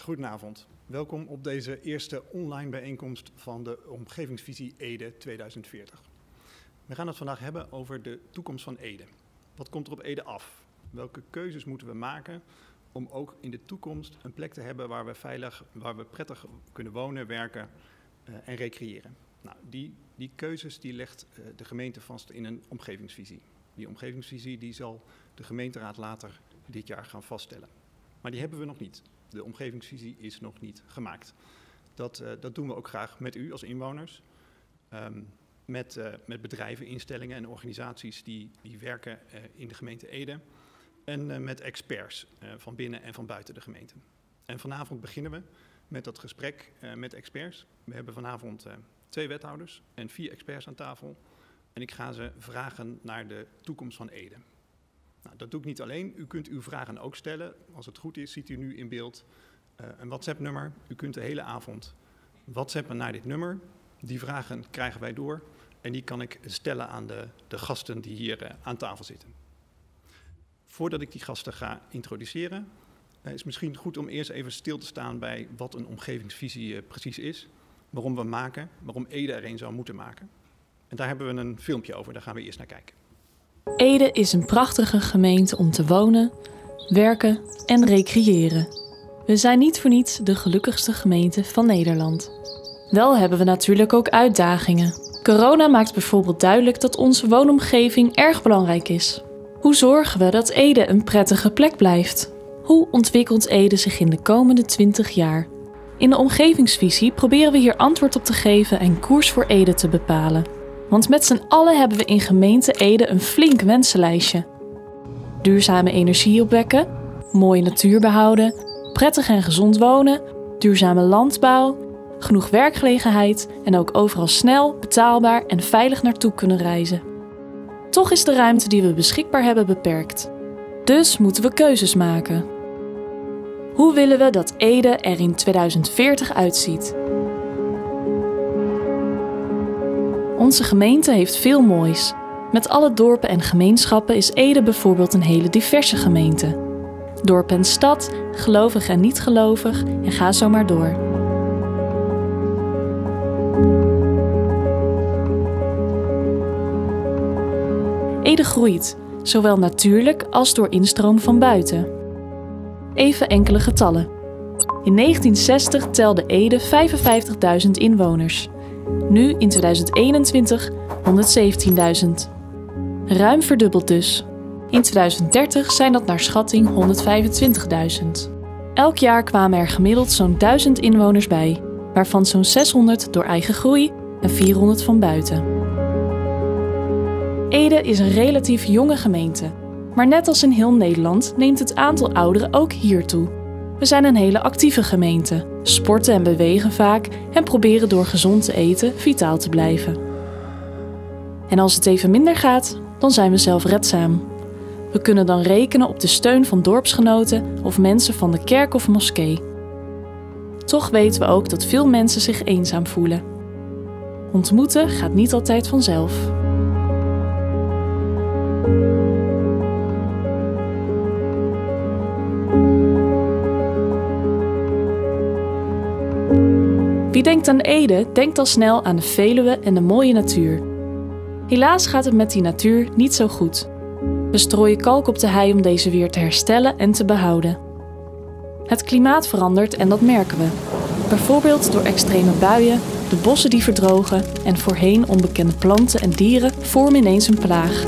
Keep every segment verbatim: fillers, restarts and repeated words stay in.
Goedenavond. Welkom op deze eerste online bijeenkomst van de Omgevingsvisie Ede tweeduizend veertig. We gaan het vandaag hebben over de toekomst van Ede. Wat komt er op Ede af? Welke keuzes moeten we maken om ook in de toekomst een plek te hebben waar we veilig, waar we prettig kunnen wonen, werken uh, en recreëren? Nou, die, die keuzes die legt uh, de gemeente vast in een omgevingsvisie. Die omgevingsvisie die zal de gemeenteraad later dit jaar gaan vaststellen. Maar die hebben we nog niet. De omgevingsvisie is nog niet gemaakt. Dat, uh, dat doen we ook graag met u als inwoners. Um, met, uh, met bedrijven, instellingen en organisaties die, die werken uh, in de gemeente Ede. En uh, met experts uh, van binnen en van buiten de gemeente. En vanavond beginnen we met dat gesprek uh, met experts. We hebben vanavond uh, twee wethouders en vier experts aan tafel. En ik ga ze vragen naar de toekomst van Ede. Nou, dat doe ik niet alleen. U kunt uw vragen ook stellen. Als het goed is, ziet u nu in beeld uh, een WhatsApp-nummer. U kunt de hele avond WhatsAppen naar dit nummer. Die vragen krijgen wij door. En die kan ik stellen aan de, de gasten die hier uh, aan tafel zitten. Voordat ik die gasten ga introduceren, uh, is het misschien goed om eerst even stil te staan bij wat een omgevingsvisie uh, precies is. Waarom we maken, waarom Ede er een zou moeten maken. En daar hebben we een filmpje over, daar gaan we eerst naar kijken. Ede is een prachtige gemeente om te wonen, werken en recreëren. We zijn niet voor niets de gelukkigste gemeente van Nederland. Wel hebben we natuurlijk ook uitdagingen. Corona maakt bijvoorbeeld duidelijk dat onze woonomgeving erg belangrijk is. Hoe zorgen we dat Ede een prettige plek blijft? Hoe ontwikkelt Ede zich in de komende twintig jaar? In de omgevingsvisie proberen we hier antwoord op te geven en koers voor Ede te bepalen. Want met z'n allen hebben we in gemeente Ede een flink wensenlijstje. Duurzame energie opwekken, mooie natuur behouden, prettig en gezond wonen, duurzame landbouw, genoeg werkgelegenheid en ook overal snel, betaalbaar en veilig naartoe kunnen reizen. Toch is de ruimte die we beschikbaar hebben beperkt. Dus moeten we keuzes maken. Hoe willen we dat Ede er in tweeduizend veertig uitziet? Onze gemeente heeft veel moois. Met alle dorpen en gemeenschappen is Ede bijvoorbeeld een hele diverse gemeente. Dorp en stad, gelovig en niet gelovig en ga zo maar door. Ede groeit, zowel natuurlijk als door instroom van buiten. Even enkele getallen. In negentien zestig telde Ede vijfenvijftigduizend inwoners. Nu in tweeduizend eenentwintig honderdzeventienduizend. Ruim verdubbeld dus. In tweeduizend dertig zijn dat naar schatting honderdvijfentwintigduizend. Elk jaar kwamen er gemiddeld zo'n duizend inwoners bij, waarvan zo'n zeshonderd door eigen groei en vierhonderd van buiten. Ede is een relatief jonge gemeente, maar net als in heel Nederland neemt het aantal ouderen ook hier toe. We zijn een hele actieve gemeente, sporten en bewegen vaak en proberen door gezond te eten vitaal te blijven. En als het even minder gaat, dan zijn we zelfredzaam. We kunnen dan rekenen op de steun van dorpsgenoten of mensen van de kerk of moskee. Toch weten we ook dat veel mensen zich eenzaam voelen. Ontmoeten gaat niet altijd vanzelf. Wie denkt aan Ede, denkt al snel aan de Veluwe en de mooie natuur. Helaas gaat het met die natuur niet zo goed. We strooien kalk op de hei om deze weer te herstellen en te behouden. Het klimaat verandert en dat merken we. Bijvoorbeeld door extreme buien, de bossen die verdrogen en voorheen onbekende planten en dieren vormen ineens een plaag.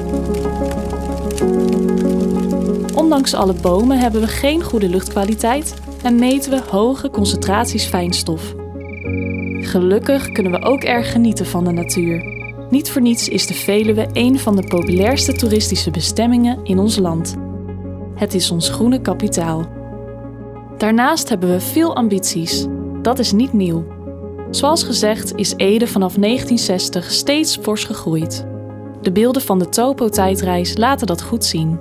Ondanks alle bomen hebben we geen goede luchtkwaliteit en meten we hoge concentraties fijnstof. Gelukkig kunnen we ook erg genieten van de natuur. Niet voor niets is de Veluwe een van de populairste toeristische bestemmingen in ons land. Het is ons groene kapitaal. Daarnaast hebben we veel ambities. Dat is niet nieuw. Zoals gezegd is Ede vanaf negentien zestig steeds fors gegroeid. De beelden van de Topo-tijdreis laten dat goed zien.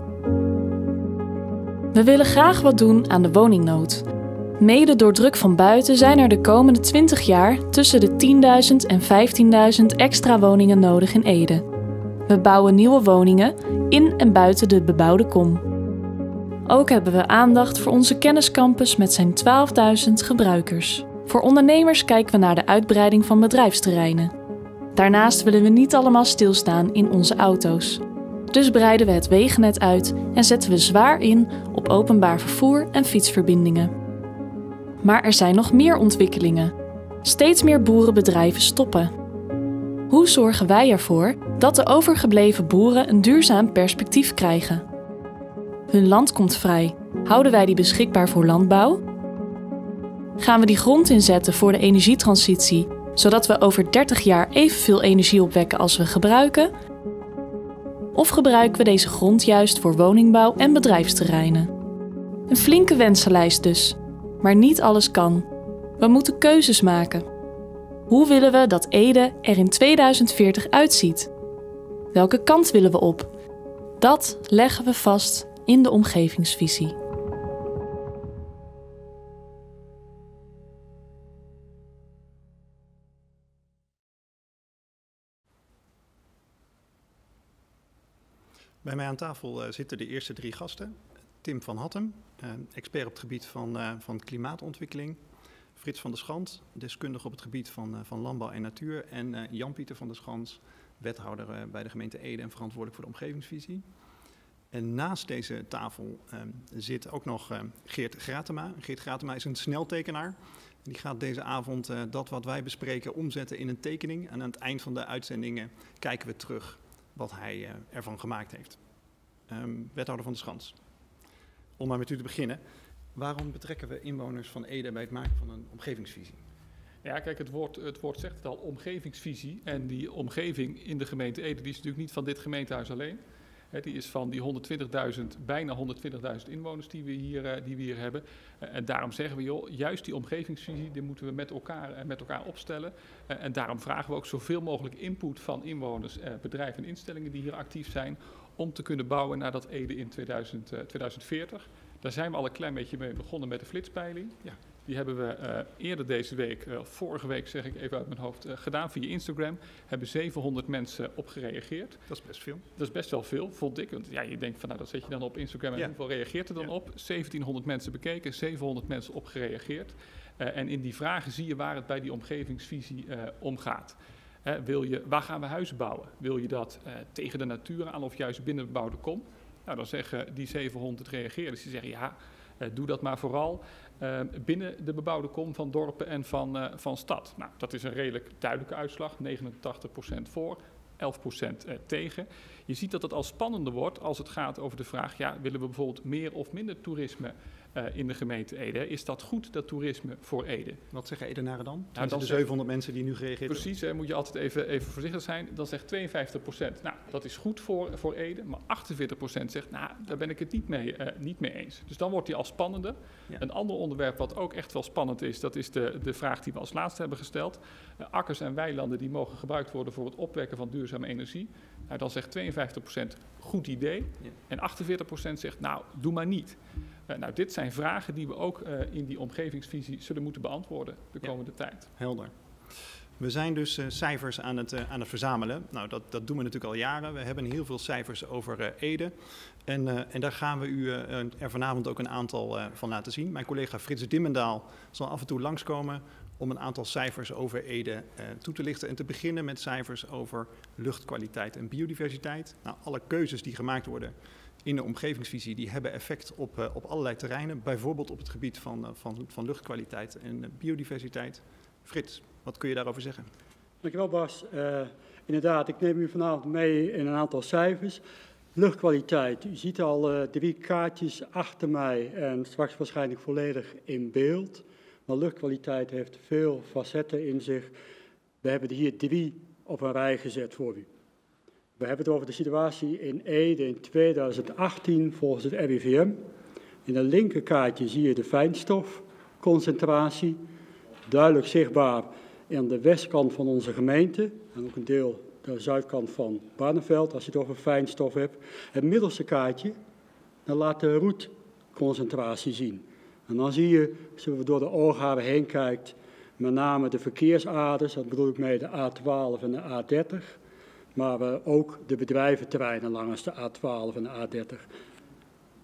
We willen graag wat doen aan de woningnood. Mede door druk van buiten zijn er de komende twintig jaar tussen de tienduizend en vijftienduizend extra woningen nodig in Ede. We bouwen nieuwe woningen in en buiten de bebouwde kom. Ook hebben we aandacht voor onze kenniscampus met zijn twaalfduizend gebruikers. Voor ondernemers kijken we naar de uitbreiding van bedrijfsterreinen. Daarnaast willen we niet allemaal stilstaan in onze auto's. Dus breiden we het wegennet uit en zetten we zwaar in op openbaar vervoer en fietsverbindingen. Maar er zijn nog meer ontwikkelingen. Steeds meer boerenbedrijven stoppen. Hoe zorgen wij ervoor dat de overgebleven boeren een duurzaam perspectief krijgen? Hun land komt vrij. Houden wij die beschikbaar voor landbouw? Gaan we die grond inzetten voor de energietransitie, zodat we over dertig jaar evenveel energie opwekken als we gebruiken? Of gebruiken we deze grond juist voor woningbouw en bedrijfsterreinen? Een flinke wensenlijst dus, maar niet alles kan. We moeten keuzes maken. Hoe willen we dat Ede er in tweeduizend veertig uitziet? Welke kant willen we op? Dat leggen we vast in de omgevingsvisie. Bij mij aan tafel uh, zitten de eerste drie gasten. Tim van Hattem, uh, expert op het gebied van, uh, van klimaatontwikkeling. Frits van der Schans, deskundige op het gebied van, uh, van landbouw en natuur. En uh, Jan-Pieter van der Schans, wethouder uh, bij de gemeente Ede en verantwoordelijk voor de omgevingsvisie. En naast deze tafel uh, zit ook nog uh, Geert Gratema. Geert Gratema is een sneltekenaar. Die gaat deze avond uh, dat wat wij bespreken omzetten in een tekening. En aan het eind van de uitzendingen kijken we terug wat hij uh, ervan gemaakt heeft. Um, wethouder van der Schans, om maar met u te beginnen. Waarom betrekken we inwoners van Ede bij het maken van een omgevingsvisie? Ja, kijk, het woord, het woord zegt het al, omgevingsvisie. En die omgeving in de gemeente Ede, die is natuurlijk niet van dit gemeentehuis alleen. He, die is van die honderdtwintigduizend, bijna honderdtwintigduizend inwoners die we hier, uh, die we hier hebben. Uh, en daarom zeggen we, joh, juist die omgevingsvisie, die moeten we met elkaar, uh, met elkaar opstellen. Uh, en daarom vragen we ook zoveel mogelijk input van inwoners, uh, bedrijven en instellingen die hier actief zijn, om te kunnen bouwen naar dat Ede in tweeduizend, uh, tweeduizend veertig. Daar zijn we al een klein beetje mee begonnen met de flitspeiling. Ja. Die hebben we uh, eerder deze week, uh, vorige week zeg ik even uit mijn hoofd, uh, gedaan via Instagram. Hebben zevenhonderd mensen op gereageerd. Dat is best veel. Dat is best wel veel, vond ik. Want ja, je denkt van nou, dat zet je dan op Instagram en ja. hoeveel reageert er dan ja. op? zeventienhonderd mensen bekeken, zevenhonderd mensen op gereageerd. Uh, en in die vragen zie je waar het bij die omgevingsvisie uh, om gaat. Uh, wil je, waar gaan we huizen bouwen? Wil je dat uh, tegen de natuur aan of juist binnen de bebouwde kom? Nou, dan zeggen die zevenhonderd reageerders, die zeggen ja, uh, doe dat maar vooral uh, binnen de bebouwde kom van dorpen en van, uh, van stad. Nou, dat is een redelijk duidelijke uitslag, negenentachtig procent voor, elf procent uh, tegen. Je ziet dat het al spannender wordt als het gaat over de vraag, ja, willen we bijvoorbeeld meer of minder toerisme uh, in de gemeente Ede? Is dat goed, dat toerisme voor Ede? Wat zeggen Edenaren dan? Nou, dan de zevenhonderd mensen die nu gereageerd hebben. Precies, hè, moet je altijd even, even voorzichtig zijn. Dan zegt tweeënvijftig procent, nou, dat is goed voor, voor Ede. Maar achtenveertig procent zegt, nou, daar ben ik het niet mee, uh, niet mee eens. Dus dan wordt die al spannender. Ja. Een ander onderwerp wat ook echt wel spannend is, dat is de, de vraag die we als laatste hebben gesteld. Uh, akkers en weilanden die mogen gebruikt worden voor het opwekken van duurzame energie. Nou, dan zegt tweeënvijftig procent goed idee. Ja. En achtenveertig procent zegt, nou, doe maar niet. Uh, nou, dit zijn vragen die we ook uh, in die omgevingsvisie zullen moeten beantwoorden de komende ja. tijd. Helder. We zijn dus uh, cijfers aan het, uh, aan het verzamelen. Nou, dat, dat doen we natuurlijk al jaren. We hebben heel veel cijfers over uh, Ede. En, uh, en daar gaan we u uh, er vanavond ook een aantal uh, van laten zien. Mijn collega Frits Dimmendaal zal af en toe langskomen om een aantal cijfers over Ede uh, toe te lichten. En te beginnen met cijfers over luchtkwaliteit en biodiversiteit. Nou, alle keuzes die gemaakt worden in de omgevingsvisie, die hebben effect op, uh, op allerlei terreinen. Bijvoorbeeld op het gebied van, uh, van, van luchtkwaliteit en uh, biodiversiteit. Frits, wat kun je daarover zeggen? Dankjewel Bas. Uh, inderdaad, ik neem u vanavond mee in een aantal cijfers. Luchtkwaliteit, u ziet al uh, drie kaartjes achter mij en straks waarschijnlijk volledig in beeld. Maar luchtkwaliteit heeft veel facetten in zich. We hebben er hier drie op een rij gezet voor u. We hebben het over de situatie in Ede in tweeduizend achttien volgens het R I V M. In het linkerkaartje zie je de fijnstofconcentratie, duidelijk zichtbaar aan de westkant van onze gemeente en ook een deel de zuidkant van Barneveld, als je het over fijnstof hebt. Het middelste kaartje, dan laat de roetconcentratie zien. En dan zie je, als je door de oogharen heen kijkt, met name de verkeersaders, dat bedoel ik mee de A twaalf en de A dertig, maar uh, ook de bedrijventerreinen langs de A twaalf en de A dertig.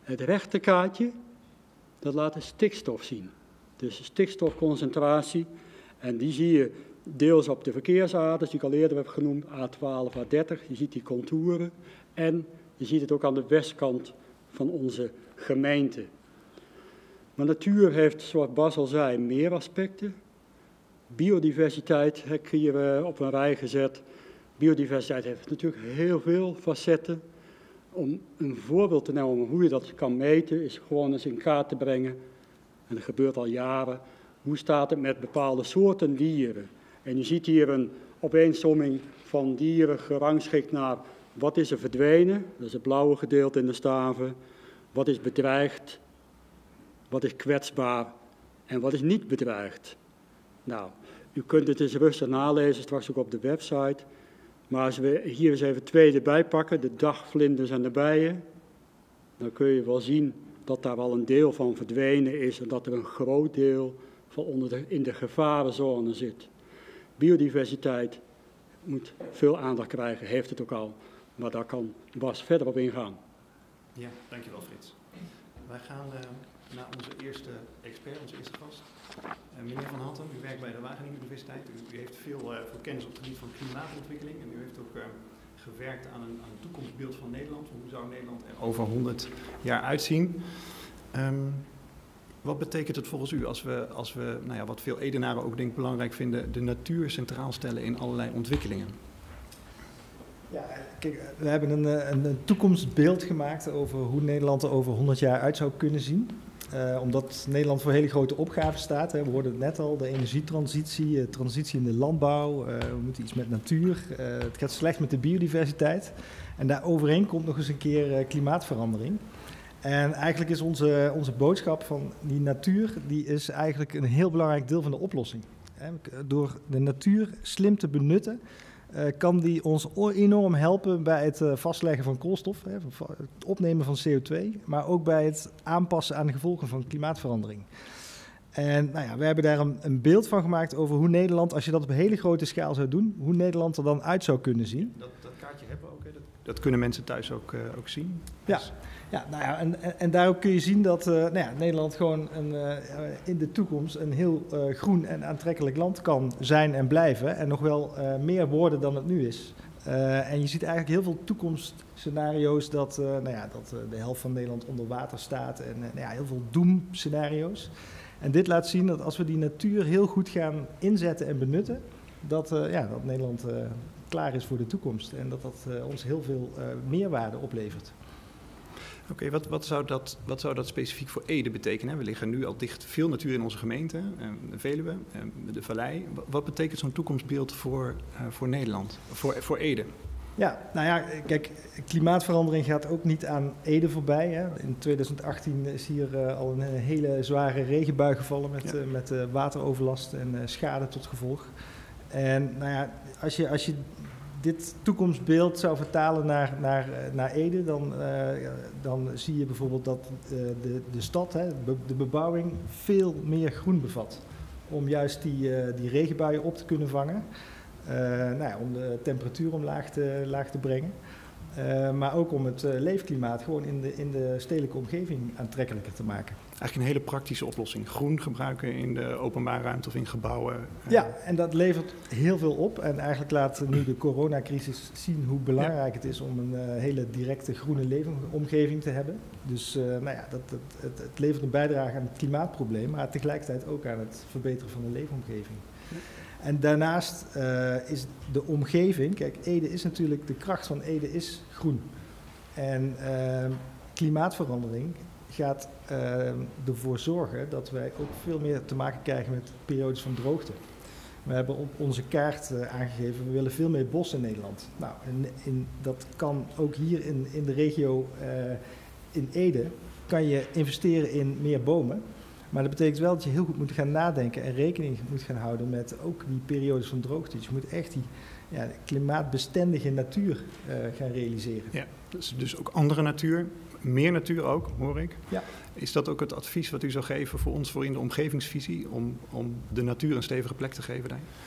Het rechterkaartje, dat laat de stikstof zien. Dus de stikstofconcentratie. En die zie je deels op de verkeersaders, die ik al eerder heb genoemd, A twaalf, A dertig. Je ziet die contouren. En je ziet het ook aan de westkant van onze gemeente. Maar natuur heeft, zoals Bas al zei, meer aspecten. Biodiversiteit heb ik hier op een rij gezet. Biodiversiteit heeft natuurlijk heel veel facetten. Om een voorbeeld te nemen hoe je dat kan meten, is gewoon eens in kaart te brengen. En dat gebeurt al jaren. Hoe staat het met bepaalde soorten dieren? En je ziet hier een opeensomming van dieren gerangschikt naar wat is er verdwenen. Dat is het blauwe gedeelte in de staven. Wat is bedreigd? Wat is kwetsbaar? En wat is niet bedreigd? Nou, u kunt het eens rustig nalezen, straks ook op de website. Maar als we hier eens even twee erbij pakken, de dagvlinders en de bijen, dan kun je wel zien dat daar al een deel van verdwenen is en dat er een groot deel van onder de, in de gevarenzone zit. Biodiversiteit moet veel aandacht krijgen, heeft het ook al, maar daar kan Bas verder op ingaan. Ja, dankjewel Frits. Wij gaan uh, naar onze eerste expert, onze eerste gast. Uh, meneer Van Hattem, u werkt bij de Wageningen Universiteit. U, u heeft veel, uh, veel kennis op het gebied van klimaatontwikkeling en u heeft ook uh, gewerkt aan een, aan een toekomstbeeld van Nederland. Hoe zou Nederland er over honderd jaar uitzien? Um, wat betekent het volgens u als we, als we nou ja, wat veel Edenaren ook denk ik belangrijk vinden, de natuur centraal stellen in allerlei ontwikkelingen? Ja, kijk, we hebben een, een, een toekomstbeeld gemaakt over hoe Nederland er over honderd jaar uit zou kunnen zien. Uh, omdat Nederland voor hele grote opgaven staat. Hè. We hoorden het net al, de energietransitie, uh, transitie in de landbouw. Uh, we moeten iets met natuur. Uh, het gaat slecht met de biodiversiteit. En daar overheen komt nog eens een keer uh, klimaatverandering. En eigenlijk is onze, onze boodschap van die natuur, die is eigenlijk een heel belangrijk deel van de oplossing. Hè. Door de natuur slim te benutten, Uh, kan die ons enorm helpen bij het uh, vastleggen van koolstof, hè, het opnemen van C O twee, maar ook bij het aanpassen aan de gevolgen van klimaatverandering. En nou ja, we hebben daar een, een beeld van gemaakt over hoe Nederland, als je dat op een hele grote schaal zou doen, hoe Nederland er dan uit zou kunnen zien. Dat, dat kaartje hebben we ook, hè? Dat, dat kunnen mensen thuis ook, uh, ook zien. Ja. Dus. Ja, nou ja, en, en, en daarop kun je zien dat uh, nou ja, Nederland gewoon een, uh, in de toekomst een heel uh, groen en aantrekkelijk land kan zijn en blijven. En nog wel uh, meer worden dan het nu is. Uh, en je ziet eigenlijk heel veel toekomstscenario's dat, uh, nou ja, dat uh, de helft van Nederland onder water staat. En uh, nou ja, heel veel doemscenario's. En dit laat zien dat als we die natuur heel goed gaan inzetten en benutten, dat, uh, ja, dat Nederland uh, klaar is voor de toekomst. En dat dat uh, ons heel veel uh, meerwaarde oplevert. Oké, okay, wat, wat, zou dat, wat zou dat specifiek voor Ede betekenen? We liggen nu al dicht veel natuur in onze gemeente, de Veluwe, de Vallei. Wat betekent zo'n toekomstbeeld voor, uh, voor Nederland, voor, voor Ede? Ja, nou ja, kijk, klimaatverandering gaat ook niet aan Ede voorbij. Hè. In twintig achttien is hier uh, al een hele zware regenbui gevallen met, ja. uh, met uh, wateroverlast en uh, schade tot gevolg. En nou ja, als je... Als je dit toekomstbeeld zou vertalen naar, naar, naar Ede, dan, uh, dan zie je bijvoorbeeld dat uh, de, de stad, hè, de bebouwing, veel meer groen bevat. Om juist die, uh, die regenbuien op te kunnen vangen. Uh, nou ja, om de temperatuur omlaag te, laag te brengen. Uh, maar ook om het uh, leefklimaat gewoon in de, in de stedelijke omgeving aantrekkelijker te maken. Eigenlijk een hele praktische oplossing. Groen gebruiken in de openbare ruimte of in gebouwen. Ja, en dat levert heel veel op. En eigenlijk laat nu de coronacrisis zien hoe belangrijk ja. het is om een uh, hele directe groene leefomgeving te hebben. Dus uh, nou ja, dat, dat, het, het levert een bijdrage aan het klimaatprobleem, maar tegelijkertijd ook aan het verbeteren van de leefomgeving. Ja. En daarnaast uh, is de omgeving, kijk, Ede is natuurlijk, de kracht van Ede is groen. En uh, klimaatverandering gaat uh, ervoor zorgen dat wij ook veel meer te maken krijgen met periodes van droogte. We hebben op onze kaart uh, aangegeven, we willen veel meer bos in Nederland. Nou, en in, dat kan ook hier in, in de regio uh, in Ede, kan je investeren in meer bomen. Maar dat betekent wel dat je heel goed moet gaan nadenken en rekening moet gaan houden met ook die periodes van droogte. Dus je moet echt die ja, klimaatbestendige natuur uh, gaan realiseren. Ja, dus, dus ook andere natuur, meer natuur ook, hoor ik. Ja. Is dat ook het advies wat u zou geven voor ons voor in de omgevingsvisie, om, om de natuur een stevige plek te geven daar?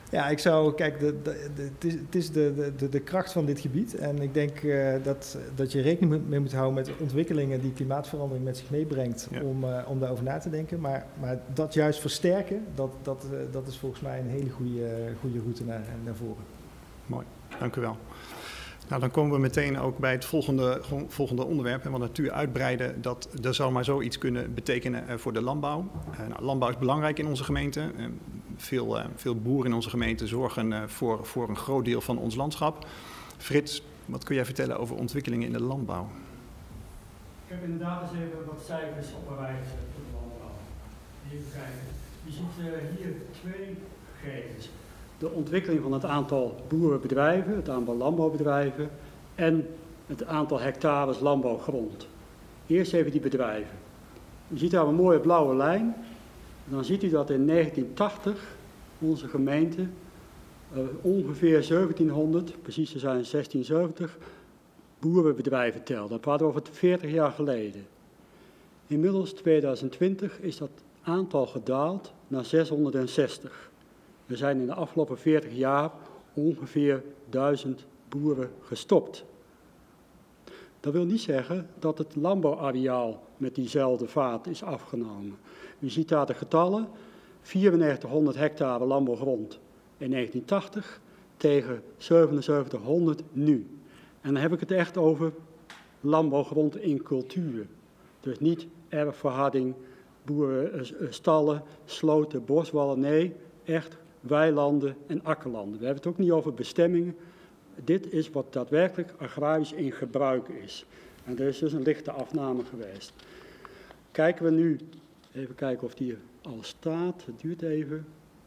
Ja, ik zou, kijk, de, de, de, het is, het is de, de, de kracht van dit gebied. En ik denk uh, dat, dat je rekening mee moet houden met de ontwikkelingen die klimaatverandering met zich meebrengt, ja. om, uh, om daarover na te denken. Maar, maar dat juist versterken, dat, dat, uh, dat is volgens mij een hele goede, goede route naar, naar voren. Mooi, dank u wel. Nou, dan komen we meteen ook bij het volgende, volgende onderwerp. Want natuur uitbreiden, dat, dat zou maar zoiets kunnen betekenen uh, voor de landbouw. Uh, nou, landbouw is belangrijk in onze gemeente. Uh, veel, uh, veel boeren in onze gemeente zorgen uh, voor, voor een groot deel van ons landschap. Frits, wat kun jij vertellen over ontwikkelingen in de landbouw? Ik heb inderdaad eens even wat cijfers op een rij gezet voor de landbouw. Even kijken. Je ziet uh, hier twee gegevens. De ontwikkeling van het aantal boerenbedrijven, het aantal landbouwbedrijven en het aantal hectares landbouwgrond. Eerst even die bedrijven. Je ziet daar een mooie blauwe lijn. Dan ziet u dat in negentien tachtig onze gemeente uh, ongeveer zeventienhonderd, precies te zijn zestien zeventig, boerenbedrijven telde. Dat praten we over veertig jaar geleden. Inmiddels tweeduizend twintig is dat aantal gedaald naar zeshonderdzestig. Er zijn in de afgelopen veertig jaar ongeveer duizend boeren gestopt. Dat wil niet zeggen dat het landbouwareaal met diezelfde vaart is afgenomen. U ziet daar de getallen, vierennegentighonderd hectare landbouwgrond in negentien tachtig tegen zevenenzeventighonderd nu. En dan heb ik het echt over landbouwgrond in cultuur. Dus niet erfverharding, boerenstallen, sloten, boswallen, nee, echt weilanden en akkerlanden. We hebben het ook niet over bestemmingen. Dit is wat daadwerkelijk agrarisch in gebruik is. En er is dus een lichte afname geweest. Kijken we nu, even kijken of die al staat. Het duurt even.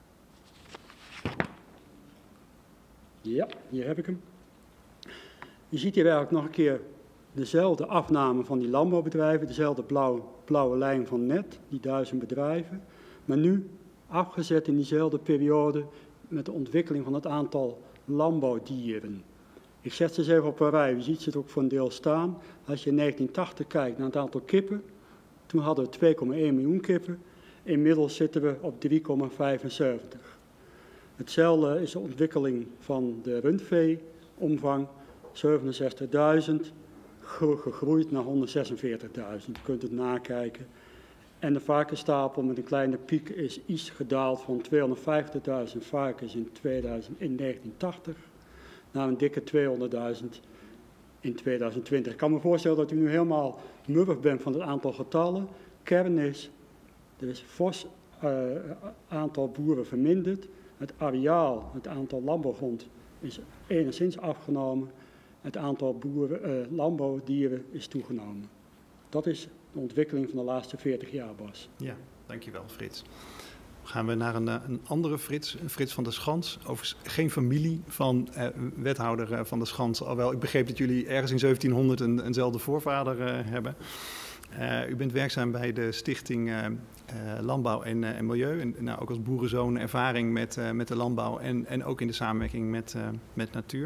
Ja, hier heb ik hem. Je ziet hier eigenlijk nog een keer dezelfde afname van die landbouwbedrijven, dezelfde blauw, blauwe lijn van net, die duizend bedrijven. Maar nu afgezet in diezelfde periode met de ontwikkeling van het aantal landbouwdieren. Ik zet ze eens even op een rij, u ziet ze het ook voor een deel staan. Als je in negentien tachtig kijkt naar het aantal kippen, toen hadden we twee komma één miljoen kippen. Inmiddels zitten we op drie komma vijfenzeventig. Hetzelfde is de ontwikkeling van de rundveeomvang, zevenenzestigduizend, gegroeid naar honderdzesenveertigduizend. U kunt het nakijken. En de varkensstapel met een kleine piek is iets gedaald van tweehonderdvijftigduizend varkens in, tweeduizend, in negentien tachtig naar een dikke tweehonderdduizend in tweeduizend twintig. Ik kan me voorstellen dat u nu helemaal muffig bent van het aantal getallen. Kern is, er is fors uh, aantal boeren verminderd. Het areaal, het aantal landbouwgrond is enigszins afgenomen. Het aantal boeren, uh, landbouwdieren is toegenomen. Dat is de ontwikkeling van de laatste veertig jaar, Bas. Ja, dankjewel Frits. Gaan we naar een, een andere Frits, Frits van der Schans. Overigens geen familie van uh, wethouder uh, van der Schans. Alhoewel ik begreep dat jullie ergens in zeventienhonderd een, eenzelfde voorvader uh, hebben. Uh, u bent werkzaam bij de stichting uh, uh, Landbouw en, uh, en Milieu. En nou, ook als boerenzoon ervaring met, uh, met de landbouw en, en ook in de samenwerking met, uh, met natuur.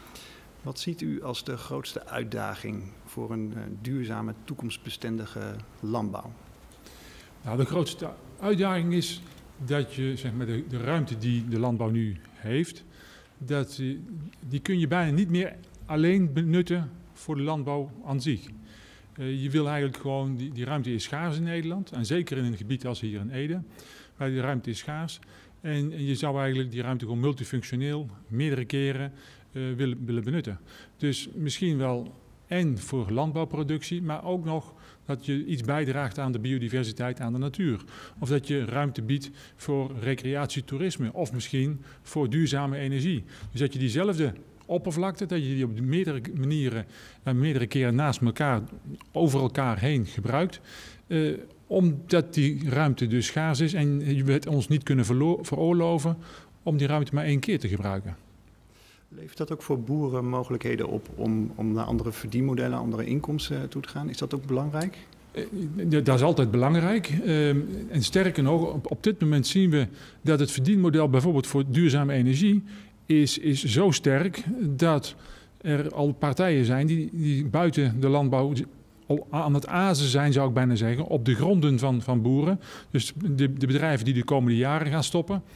Wat ziet u als de grootste uitdaging voor een uh, duurzame, toekomstbestendige landbouw? Nou, de grootste uitdaging is dat je, zeg maar, de, de ruimte die de landbouw nu heeft, dat, die kun je bijna niet meer alleen benutten voor de landbouw aan zich. Uh, je wil eigenlijk gewoon, die, die ruimte is schaars in Nederland, en zeker in een gebied als hier in Ede, waar die ruimte is schaars. En, en je zou eigenlijk die ruimte gewoon multifunctioneel, meerdere keren, uh, willen, willen benutten. Dus misschien wel en voor landbouwproductie, maar ook nog dat je iets bijdraagt aan de biodiversiteit, aan de natuur. Of dat je ruimte biedt voor recreatietoerisme, of misschien voor duurzame energie. Dus dat je diezelfde oppervlakte, dat je die op meerdere manieren en meerdere keren naast elkaar, over elkaar heen gebruikt. Uh, omdat die ruimte dus schaars is en je het ons niet kunnen veroorloven om die ruimte maar één keer te gebruiken. Levert dat ook voor boeren mogelijkheden op om, om naar andere verdienmodellen, andere inkomsten toe te gaan? Is dat ook belangrijk? Uh, dat is altijd belangrijk. Uh, en sterker nog, op, op dit moment zien we dat het verdienmodel bijvoorbeeld voor duurzame energie is, is zo sterk dat er al partijen zijn die, die buiten de landbouw al aan het azen zijn, zou ik bijna zeggen, op de gronden van, van boeren. Dus de, de bedrijven die de komende jaren gaan stoppen.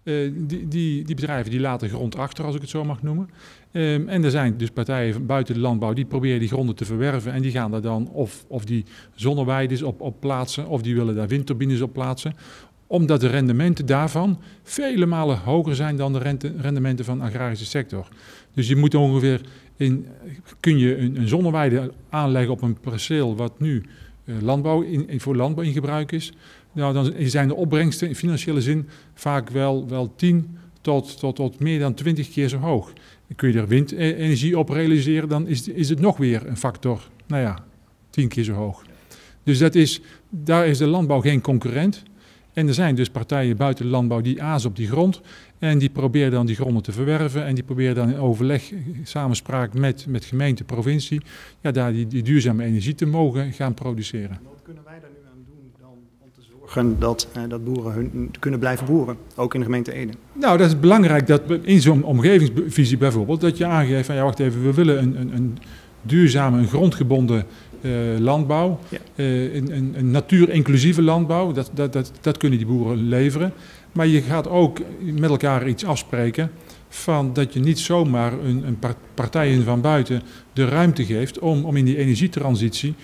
Uh, die, die, die bedrijven die laten grond achter, als ik het zo mag noemen. Um, en er zijn dus partijen buiten de landbouw die proberen die gronden te verwerven. En die gaan daar dan of, of die zonneweiden op, op plaatsen, of die willen daar windturbines op plaatsen. Omdat de rendementen daarvan vele malen hoger zijn dan de rente, rendementen van de agrarische sector. Dus je moet ongeveer, in, kun je een, een zonneweide aanleggen op een perceel wat nu uh, landbouw in, voor landbouw in gebruik is. Nou, dan zijn de opbrengsten in financiële zin vaak wel, wel tien tot, tot, tot meer dan twintig keer zo hoog. Kun je er windenergie op realiseren, dan is, is het nog weer een factor, nou ja, tien keer zo hoog. Dus dat is, daar is de landbouw geen concurrent. En er zijn dus partijen buiten de landbouw die azen op die grond. En die proberen dan die gronden te verwerven. En die proberen dan in overleg, samenspraak met, met gemeente, provincie, ja, daar die, die duurzame energie te mogen gaan produceren. Wat kunnen wij daar nu aan doen dan om te zorgen dat, eh, dat boeren hun kunnen blijven boeren, ook in de gemeente Ede? Nou, dat is belangrijk dat in zo'n omgevingsvisie bijvoorbeeld, dat je aangeeft van ja, wacht even, we willen een, een, een duurzame, een grondgebonden Uh, landbouw, ja. uh, een, een, een natuurinclusieve landbouw, dat, dat, dat, dat kunnen die boeren leveren. Maar je gaat ook met elkaar iets afspreken van dat je niet zomaar een, een partijen van buiten de ruimte geeft om, om in die energietransitie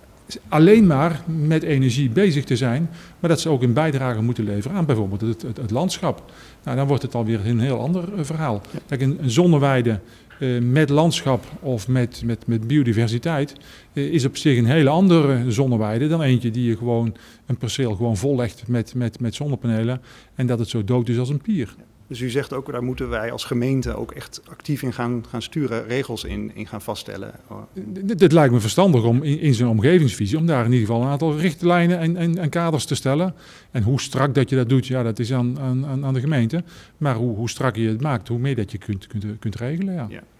alleen maar met energie bezig te zijn, maar dat ze ook een bijdrage moeten leveren aan bijvoorbeeld het, het, het landschap. Nou, dan wordt het alweer een heel ander uh, verhaal. Ja. Kijk, een, een zonneweide Uh, met landschap of met, met, met biodiversiteit uh, is op zich een hele andere zonneweide dan eentje die je gewoon een perceel gewoon vollegt met, met, met zonnepanelen en dat het zo dood is als een pier. Dus u zegt ook, daar moeten wij als gemeente ook echt actief in gaan, gaan sturen, regels in, in gaan vaststellen. Het lijkt me verstandig om in, in zo'n omgevingsvisie, om daar in ieder geval een aantal richtlijnen en, en, en kaders te stellen. En hoe strak dat je dat doet, ja, dat is aan, aan, aan de gemeente. Maar hoe, hoe strak je het maakt, hoe meer dat je kunt, kunt, kunt regelen, ja. ja.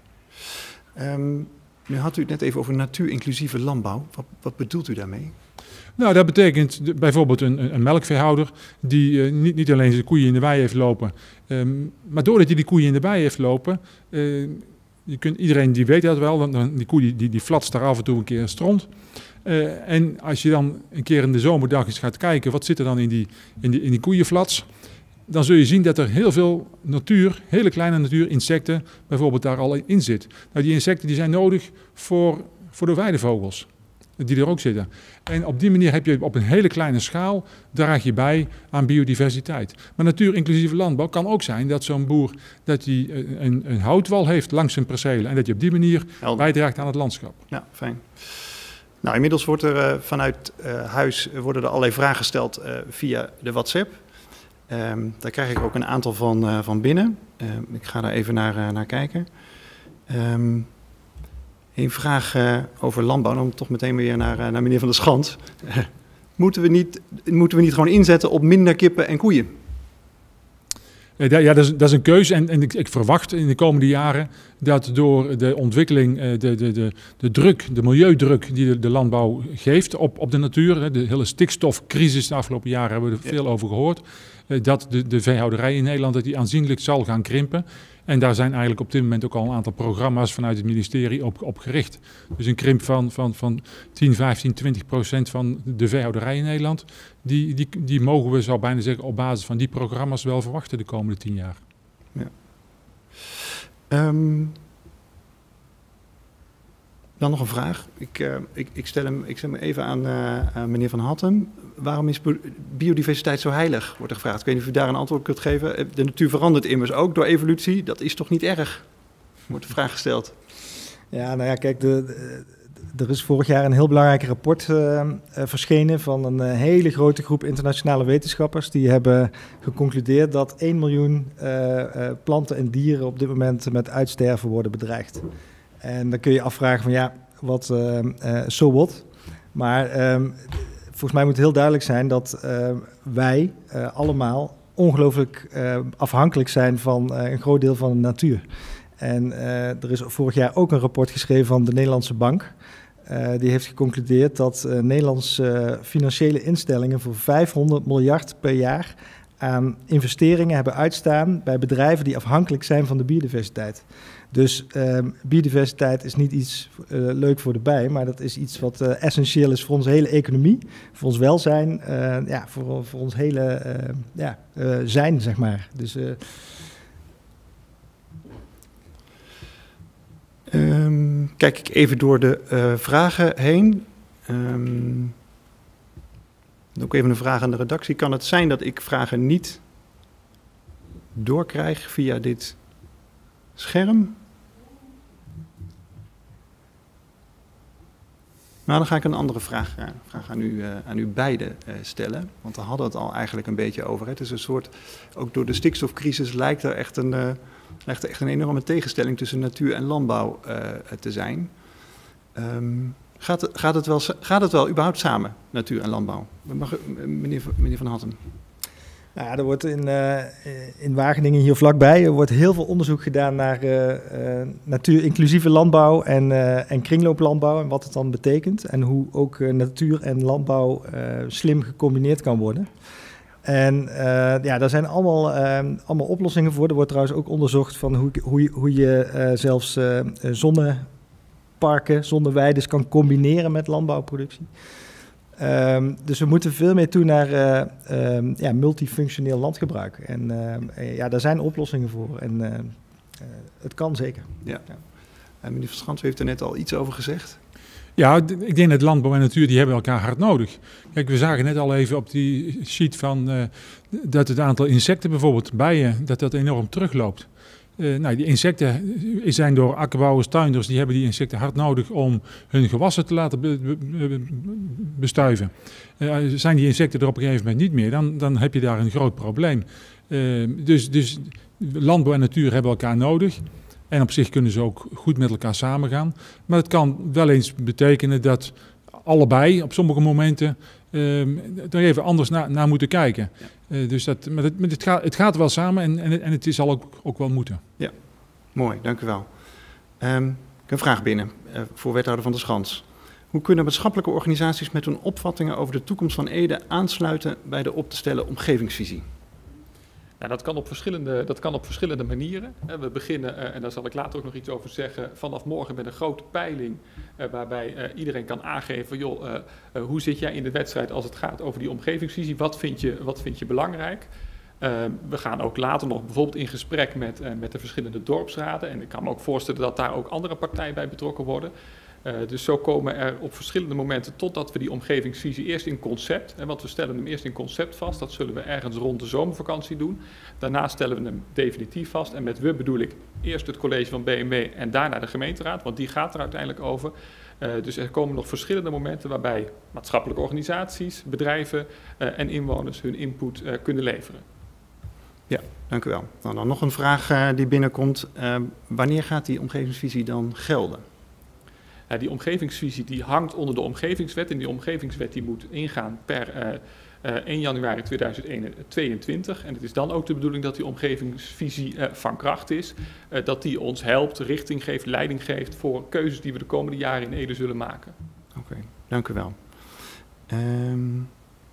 Um, nu had u het net even over natuurinclusieve landbouw. Wat, wat bedoelt u daarmee? Nou, dat betekent de, bijvoorbeeld een, een melkveehouder die uh, niet, niet alleen zijn koeien in de wei heeft lopen, um, maar doordat hij die koeien in de wei heeft lopen, uh, je kunt, iedereen die weet dat wel, dan, dan die koe die, die, die flatst daar af en toe een keer een stront. Uh, en als je dan een keer in de zomerdag eens gaat kijken, wat zit er dan in die, in die, in die koeienflats, dan zul je zien dat er heel veel natuur, hele kleine natuur, insecten bijvoorbeeld daar al in zit. Nou, die insecten die zijn nodig voor, voor de weidevogels, die er ook zitten. En op die manier heb je op een hele kleine schaal, draag je bij aan biodiversiteit. Maar natuurinclusieve landbouw kan ook zijn dat zo'n boer dat hij een, een houtwal heeft langs zijn percelen en dat je op die manier Helder. bijdraagt aan het landschap. Ja, fijn. Nou, inmiddels wordt er uh, vanuit uh, huis worden er allerlei vragen gesteld uh, via de WhatsApp. Um, daar krijg ik ook een aantal van, uh, van binnen. Uh, ik ga daar even naar, uh, naar kijken. Um, Een vraag uh, over landbouw, dan toch meteen weer naar, uh, naar meneer Van der Schans. Uh, moeten, we niet, moeten we niet gewoon inzetten op minder kippen en koeien? Ja, dat is, dat is een keuze en, en ik, ik verwacht in de komende jaren dat door de ontwikkeling, de, de, de, de druk, de milieudruk die de, de landbouw geeft op, op de natuur, de hele stikstofcrisis de afgelopen jaren hebben we er veel ja. over gehoord, dat de, de veehouderij in Nederland dat die aanzienlijk zal gaan krimpen. En daar zijn eigenlijk op dit moment ook al een aantal programma's vanuit het ministerie op, op gericht. Dus een krimp van, van, van tien, vijftien, twintig procent van de veehouderij in Nederland, die, die, die mogen we, zou bijna zeggen, op basis van die programma's wel verwachten de komende tien jaar. Ja. Um, dan nog een vraag. Ik, uh, ik, ik, stel hem, ik stel hem even aan, uh, aan meneer Van Hattem. Waarom is biodiversiteit zo heilig, wordt er gevraagd. Ik weet niet of u daar een antwoord op kunt geven. De natuur verandert immers ook door evolutie. Dat is toch niet erg? Wordt de vraag gesteld. Ja, nou ja, kijk, de, de, er is vorig jaar een heel belangrijk rapport uh, uh, verschenen van een uh, hele grote groep internationale wetenschappers. Die hebben geconcludeerd dat één miljoen uh, uh, planten en dieren op dit moment met uitsterven worden bedreigd. En dan kun je afvragen van ja, wat, uh, uh, so what? Maar um, volgens mij moet het heel duidelijk zijn dat uh, wij uh, allemaal ongelooflijk uh, afhankelijk zijn van uh, een groot deel van de natuur. En uh, er is vorig jaar ook een rapport geschreven van de Nederlandse Bank. Uh, die heeft geconcludeerd dat uh, Nederlandse uh, financiële instellingen voor vijfhonderd miljard per jaar aan investeringen hebben uitstaan bij bedrijven die afhankelijk zijn van de biodiversiteit. Dus um, biodiversiteit is niet iets uh, leuk voor de bij, maar dat is iets wat uh, essentieel is voor onze hele economie, voor ons welzijn, uh, ja, voor, voor ons hele uh, ja, uh, zijn, zeg maar. Dus, uh, um, kijk ik even door de uh, vragen heen. Um, ook even een vraag aan de redactie. Kan het zijn dat ik vragen niet doorkrijg via dit scherm? Nou, dan ga ik een andere vraag, uh, vraag aan, u, uh, aan u beiden uh, stellen. Want daar hadden we het al eigenlijk een beetje over. Het is een soort, ook door de stikstofcrisis lijkt er echt een, uh, lijkt er echt een enorme tegenstelling tussen natuur en landbouw uh, te zijn. Um, gaat, het, gaat, het wel, gaat het wel überhaupt samen, natuur en landbouw? Mag, meneer, meneer Van Hattem. Nou ja, er wordt in, uh, in Wageningen hier vlakbij er wordt heel veel onderzoek gedaan naar uh, uh, natuur-inclusieve landbouw en, uh, en kringlooplandbouw en wat het dan betekent. En hoe ook uh, natuur en landbouw uh, slim gecombineerd kan worden. En uh, ja, daar zijn allemaal, uh, allemaal oplossingen voor. Er wordt trouwens ook onderzocht van hoe, hoe, hoe je uh, zelfs uh, zonneparken, zonneweiden kan combineren met landbouwproductie. Um, dus we moeten veel meer toe naar uh, um, ja, multifunctioneel landgebruik. En uh, ja, daar zijn oplossingen voor. En uh, uh, het kan zeker. Ja. Ja. En meneer Van Schans heeft er net al iets over gezegd. Ja, ik denk dat landbouw en natuur die hebben elkaar hard nodig. Kijk, we zagen net al even op die sheet van uh, dat het aantal insecten, bijvoorbeeld bijen, dat dat enorm terugloopt. Uh, nou, die insecten zijn door akkerbouwers, tuinders, die hebben die insecten hard nodig om hun gewassen te laten be, be, be, bestuiven. Uh, zijn die insecten er op een gegeven moment niet meer, dan, dan heb je daar een groot probleem. Uh, dus, dus landbouw en natuur hebben elkaar nodig. En op zich kunnen ze ook goed met elkaar samengaan. Maar het kan wel eens betekenen dat allebei op sommige momenten uh, er even anders na, naar moeten kijken. Ja. Uh, dus dat, maar het, het, gaat, het gaat wel samen en, en, en het zal ook, ook wel moeten. Ja, mooi, dank u wel. Um, ik heb een vraag binnen uh, voor wethouder Van der Schans. Hoe kunnen maatschappelijke organisaties met hun opvattingen over de toekomst van Ede aansluiten bij de op te stellen omgevingsvisie? Ja, dat kan op verschillende, dat kan op verschillende manieren. We beginnen, en daar zal ik later ook nog iets over zeggen, vanaf morgen met een grote peiling waarbij iedereen kan aangeven, joh, hoe zit jij in de wedstrijd als het gaat over die omgevingsvisie? Wat vind je, wat vind je belangrijk? We gaan ook later nog bijvoorbeeld in gesprek met, met de verschillende dorpsraden. En ik kan me ook voorstellen dat daar ook andere partijen bij betrokken worden. Uh, dus zo komen er op verschillende momenten totdat we die omgevingsvisie eerst in concept, hè, want we stellen hem eerst in concept vast, dat zullen we ergens rond de zomervakantie doen. Daarna stellen we hem definitief vast en met we bedoel ik eerst het college van B M W en daarna de gemeenteraad, want die gaat er uiteindelijk over. Uh, dus er komen nog verschillende momenten waarbij maatschappelijke organisaties, bedrijven uh, en inwoners hun input uh, kunnen leveren. Ja, dank u wel. Nou, dan nog een vraag uh, die binnenkomt. Uh, wanneer gaat die omgevingsvisie dan gelden? Uh, die omgevingsvisie die hangt onder de omgevingswet en die omgevingswet die moet ingaan per uh, uh, één januari tweeduizend tweeëntwintig. En het is dan ook de bedoeling dat die omgevingsvisie uh, van kracht is. Uh, dat die ons helpt, richting geeft, leiding geeft voor keuzes die we de komende jaren in Ede zullen maken. Oké, okay, dank u wel. Um,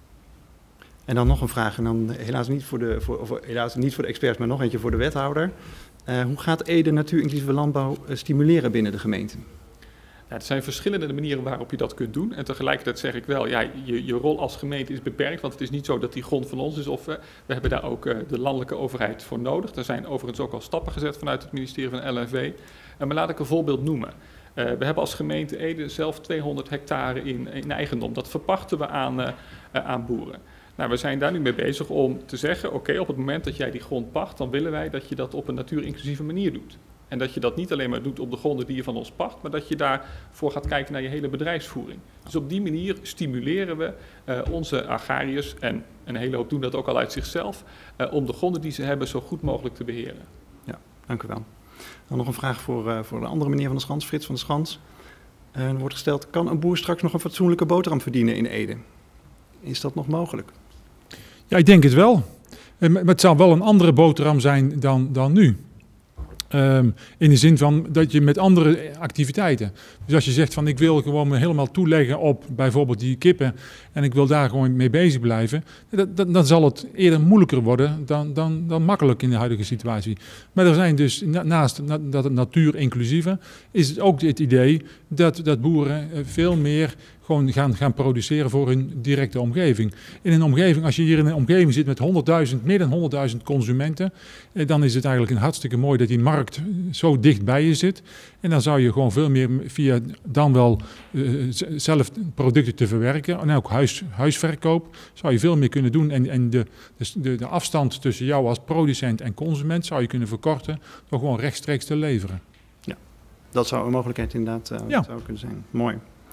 en dan nog een vraag, en dan helaas niet voor de, voor, of helaas niet voor de experts, maar nog eentje voor de wethouder. Uh, hoe gaat Ede natuur-inclusieve landbouw uh, stimuleren binnen de gemeente? Ja, er zijn verschillende manieren waarop je dat kunt doen. En tegelijkertijd zeg ik wel, ja, je, je rol als gemeente is beperkt. Want het is niet zo dat die grond van ons is. Of uh, we hebben daar ook uh, de landelijke overheid voor nodig. Er zijn overigens ook al stappen gezet vanuit het ministerie van L N V. Uh, maar laat ik een voorbeeld noemen. Uh, we hebben als gemeente Ede zelf tweehonderd hectare in, in eigendom. Dat verpachten we aan, uh, uh, aan boeren. Nou, we zijn daar nu mee bezig om te zeggen, oké, okay, op het moment dat jij die grond pacht, dan willen wij dat je dat op een natuurinclusieve manier doet. En dat je dat niet alleen maar doet op de gronden die je van ons pacht, maar dat je daarvoor gaat kijken naar je hele bedrijfsvoering. Dus op die manier stimuleren we uh, onze agrariërs, en een hele hoop doen dat ook al uit zichzelf, uh, om de gronden die ze hebben zo goed mogelijk te beheren. Ja, dank u wel. Dan nog een vraag voor, uh, voor de andere meneer Van der Schans, Frits van der Schans. Uh, er wordt gesteld, kan een boer straks nog een fatsoenlijke boterham verdienen in Ede? Is dat nog mogelijk? Ja, ik denk het wel. Maar het zal wel een andere boterham zijn dan, dan nu. Um, in de zin van dat je met andere activiteiten. Dus als je zegt van ik wil gewoon me helemaal toeleggen op bijvoorbeeld die kippen en ik wil daar gewoon mee bezig blijven, dat, dat, dan zal het eerder moeilijker worden dan, dan, dan makkelijk in de huidige situatie. Maar er zijn dus naast dat het natuur inclusieve is het ook het idee dat, dat boeren veel meer gewoon gaan, gaan produceren voor hun directe omgeving. In een omgeving, als je hier in een omgeving zit met honderdduizend, meer dan honderdduizend consumenten, dan is het eigenlijk een hartstikke mooi dat die markt zo dicht bij je zit. En dan zou je gewoon veel meer via dan wel uh, zelf producten te verwerken en ook huis, huisverkoop zou je veel meer kunnen doen. En, en de, de, de afstand tussen jou als producent en consument zou je kunnen verkorten door gewoon rechtstreeks te leveren. Ja, dat zou een mogelijkheid inderdaad uh, ja. zou kunnen zijn. Mooi.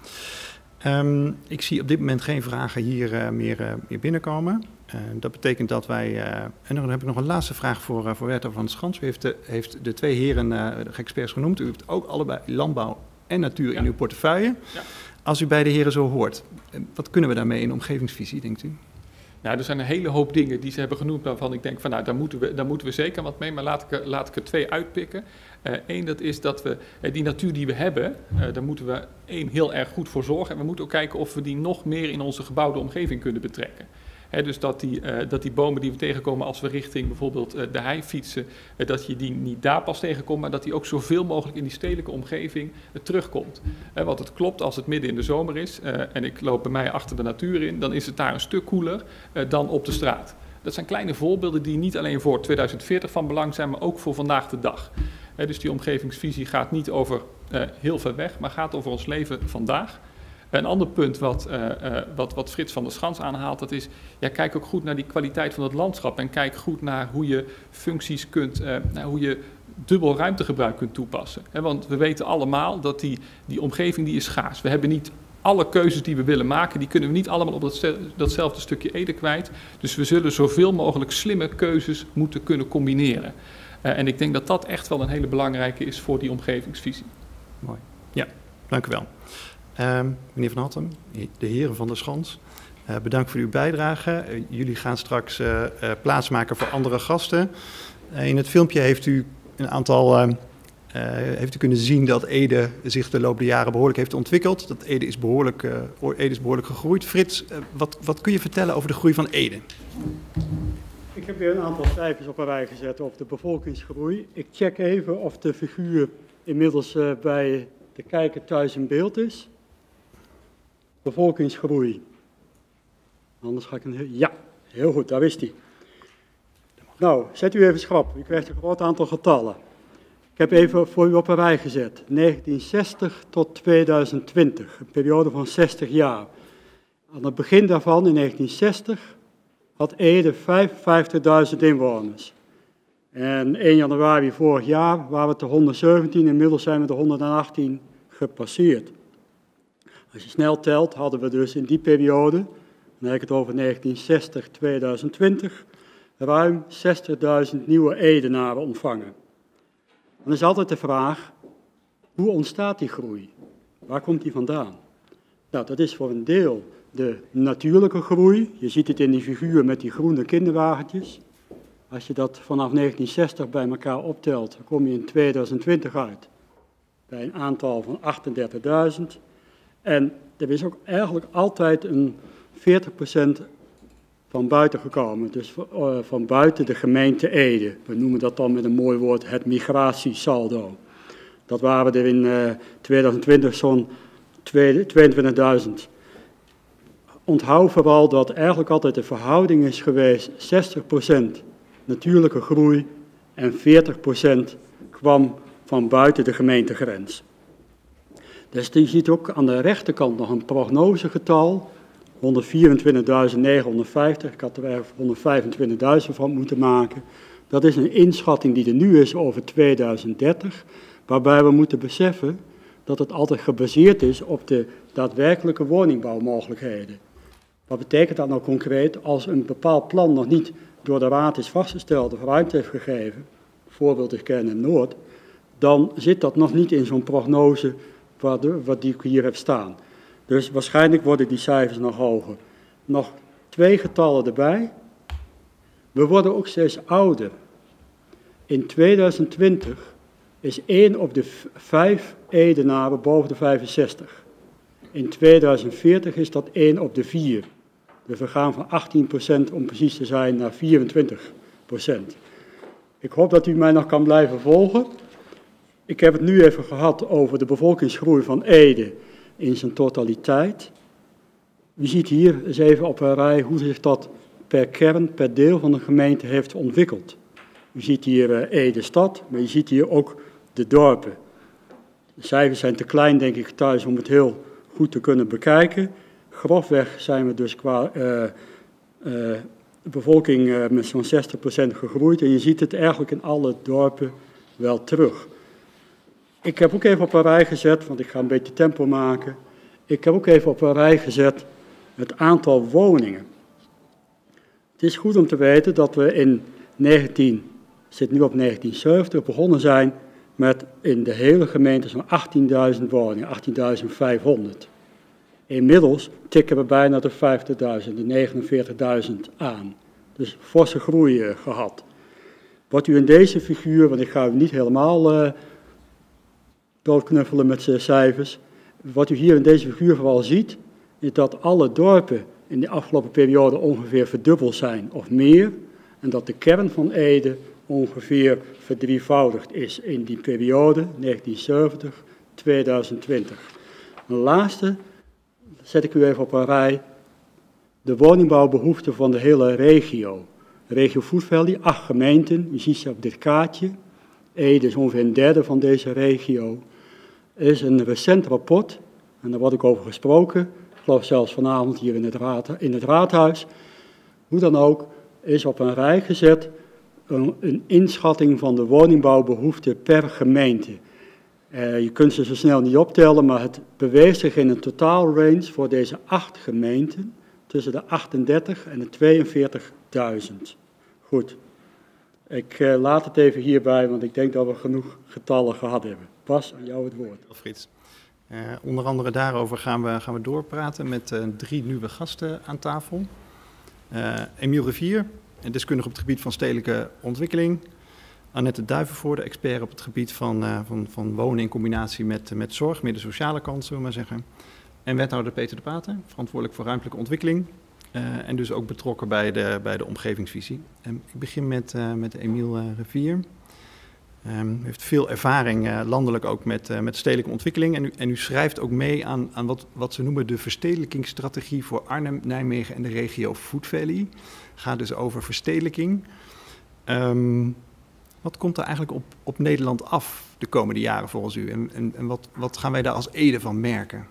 Um, ik zie op dit moment geen vragen hier uh, meer, uh, meer binnenkomen. Uh, dat betekent dat wij... Uh, en dan heb ik nog een laatste vraag voor, uh, voor Werther van Schans. U heeft de, heeft de twee heren, uh, de experts genoemd. U heeft ook allebei landbouw en natuur ja. in uw portefeuille. Ja. Als u beide heren zo hoort, wat kunnen we daarmee in omgevingsvisie, denkt u? Nou, er zijn een hele hoop dingen die ze hebben genoemd waarvan ik denk van nou, daar moeten we, daar moeten we zeker wat mee. Maar laat ik, laat ik er twee uitpikken. Eén, uh, dat is dat we uh, die natuur die we hebben, uh, daar moeten we één heel erg goed voor zorgen. En we moeten ook kijken of we die nog meer in onze gebouwde omgeving kunnen betrekken. He, dus dat die, uh, dat die bomen die we tegenkomen als we richting bijvoorbeeld uh, de hei fietsen, uh, dat je die niet daar pas tegenkomt, maar dat die ook zoveel mogelijk in die stedelijke omgeving uh, terugkomt. Uh, want het klopt, als het midden in de zomer is uh, en ik loop bij mij achter de natuur in, dan is het daar een stuk koeler uh, dan op de straat. Dat zijn kleine voorbeelden die niet alleen voor tweeduizend veertig van belang zijn, maar ook voor vandaag de dag. Uh, dus die omgevingsvisie gaat niet over uh, heel ver weg, maar gaat over ons leven vandaag. Een ander punt wat, uh, uh, wat, wat Frits van der Schans aanhaalt, dat is, ja, kijk ook goed naar die kwaliteit van het landschap en kijk goed naar hoe je functies kunt, uh, nou, hoe je dubbel ruimtegebruik kunt toepassen. He, want we weten allemaal dat die, die omgeving die is schaars. We hebben niet alle keuzes die we willen maken, die kunnen we niet allemaal op dat, datzelfde stukje Ede kwijt. Dus we zullen zoveel mogelijk slimme keuzes moeten kunnen combineren. Uh, en ik denk dat dat echt wel een hele belangrijke is voor die omgevingsvisie. Mooi. Ja, dank u wel. Uh, meneer Van Hattem, de heren van der Schans, uh, bedankt voor uw bijdrage. Uh, jullie gaan straks uh, uh, plaatsmaken voor andere gasten. Uh, in het filmpje heeft u een aantal, uh, uh, heeft u kunnen zien dat Ede zich de loop der jaren behoorlijk heeft ontwikkeld. Dat Ede is behoorlijk, uh, Ede is behoorlijk gegroeid. Frits, uh, wat, wat kun je vertellen over de groei van Ede? Ik heb weer een aantal cijfers op een rij gezet over de bevolkingsgroei. Ik check even of de figuur inmiddels uh, bij de kijker thuis in beeld is. Bevolkingsgroei. Anders ga ik een... Ja, heel goed, daar is die. Nou, zet u even schrap. U krijgt een groot aantal getallen. Ik heb even voor u op een rij gezet. negentien zestig tot tweeduizend twintig, een periode van zestig jaar. Aan het begin daarvan, in negentien zestig, had Ede vijfenvijftigduizend inwoners. En één januari vorig jaar waren we te honderdzeventien, inmiddels zijn we de honderdachttien gepasseerd. Als je snel telt, hadden we dus in die periode, dan heb ik het over negentien zestig tot tweeduizend twintig, ruim zestigduizend nieuwe Edenaren ontvangen. Dan is altijd de vraag, hoe ontstaat die groei? Waar komt die vandaan? Nou, dat is voor een deel de natuurlijke groei. Je ziet het in die figuur met die groene kinderwagentjes. Als je dat vanaf negentien zestig bij elkaar optelt, dan kom je in tweeduizend twintig uit bij een aantal van achtendertigduizend. En er is ook eigenlijk altijd een veertig procent van buiten gekomen, dus uh, van buiten de gemeente Ede. We noemen dat dan met een mooi woord het migratiesaldo. Dat waren er in uh, tweeduizend twintig zo'n tweeëntwintigduizend. Onthoud vooral dat eigenlijk altijd de verhouding is geweest zestig procent natuurlijke groei en veertig procent kwam van buiten de gemeentegrens. Dus je ziet ook aan de rechterkant nog een prognosegetal, honderdvierentwintigduizend negenhonderdvijftig, ik had er eigenlijk honderdvijfentwintigduizend van moeten maken. Dat is een inschatting die er nu is over tweeduizend dertig, waarbij we moeten beseffen dat het altijd gebaseerd is op de daadwerkelijke woningbouwmogelijkheden. Wat betekent dat nou concreet? Als een bepaald plan nog niet door de Raad is vastgesteld of ruimte heeft gegeven, voorbeeld is Kern en Noord, dan zit dat nog niet in zo'n prognose wat, de, wat die ik hier heb staan. Dus waarschijnlijk worden die cijfers nog hoger. Nog twee getallen erbij. We worden ook steeds ouder. In tweeduizend twintig is één op de vijf Edenaren boven de vijfenzestig. In tweeduizend veertig is dat één op de vier. Dus we gaan van achttien procent om precies te zijn naar vierentwintig procent. Ik hoop dat u mij nog kan blijven volgen. Ik heb het nu even gehad over de bevolkingsgroei van Ede in zijn totaliteit. U ziet hier eens even op een rij hoe zich dat per kern, per deel van de gemeente heeft ontwikkeld. U ziet hier uh, Ede stad, maar je ziet hier ook de dorpen. De cijfers zijn te klein, denk ik, thuis om het heel goed te kunnen bekijken. Grofweg zijn we dus qua uh, uh, bevolking uh, met zo'n zestig procent gegroeid. En je ziet het eigenlijk in alle dorpen wel terug. Ik heb ook even op een rij gezet, want ik ga een beetje tempo maken. Ik heb ook even op een rij gezet het aantal woningen. Het is goed om te weten dat we in negentien, zit nu op negentien zeventig, begonnen zijn met in de hele gemeente zo'n achttienduizend woningen, achttienduizend vijfhonderd. Inmiddels tikken we bijna de vijftigduizend, de negenenveertigduizend aan. Dus forse groei uh, gehad. Wat u in deze figuur, want ik ga u niet helemaal uh, doodknuffelen met zijn cijfers. Wat u hier in deze figuur vooral ziet, is dat alle dorpen in de afgelopen periode ongeveer verdubbeld zijn of meer. En dat de kern van Ede ongeveer verdrievoudigd is in die periode negentien zeventig tot tweeduizend twintig. Een laatste zet ik u even op een rij. De woningbouwbehoeften van de hele regio. Regio Food Valley, acht gemeenten, u ziet ze op dit kaartje. Ede is ongeveer een derde van deze regio. Er is een recent rapport, en daar wordt ook over gesproken, ik geloof zelfs vanavond hier in het, raad, in het raadhuis. Hoe dan ook, is op een rij gezet een, een inschatting van de woningbouwbehoeften per gemeente. Uh, je kunt ze zo snel niet optellen, maar het beweegt zich in een totaalrange voor deze acht gemeenten tussen de achtendertig en de tweeënveertigduizend. Goed, ik uh, laat het even hierbij, want ik denk dat we genoeg getallen gehad hebben. Bas, aan jou het woord. Frits. Uh, onder andere daarover gaan we, gaan we doorpraten met uh, drie nieuwe gasten aan tafel. Uh, Emiel Rivier, deskundige op het gebied van stedelijke ontwikkeling. Annette Duivenvoorde, expert op het gebied van, uh, van, van wonen in combinatie met, met zorg, meer de sociale kant, zullen we maar zeggen. En wethouder Peter de Pater, verantwoordelijk voor ruimtelijke ontwikkeling. Uh, en dus ook betrokken bij de, bij de omgevingsvisie. Um, ik begin met, uh, met Emiel uh, Rivier. Um, u heeft veel ervaring uh, landelijk ook met, uh, met stedelijke ontwikkeling. En u, en u schrijft ook mee aan, aan wat, wat ze noemen de verstedelijkingsstrategie voor Arnhem, Nijmegen en de regio Food Valley. Gaat dus over verstedelijking. Um, wat komt er eigenlijk op, op Nederland af de komende jaren volgens u? En, en, en wat, wat gaan wij daar als Ede van merken?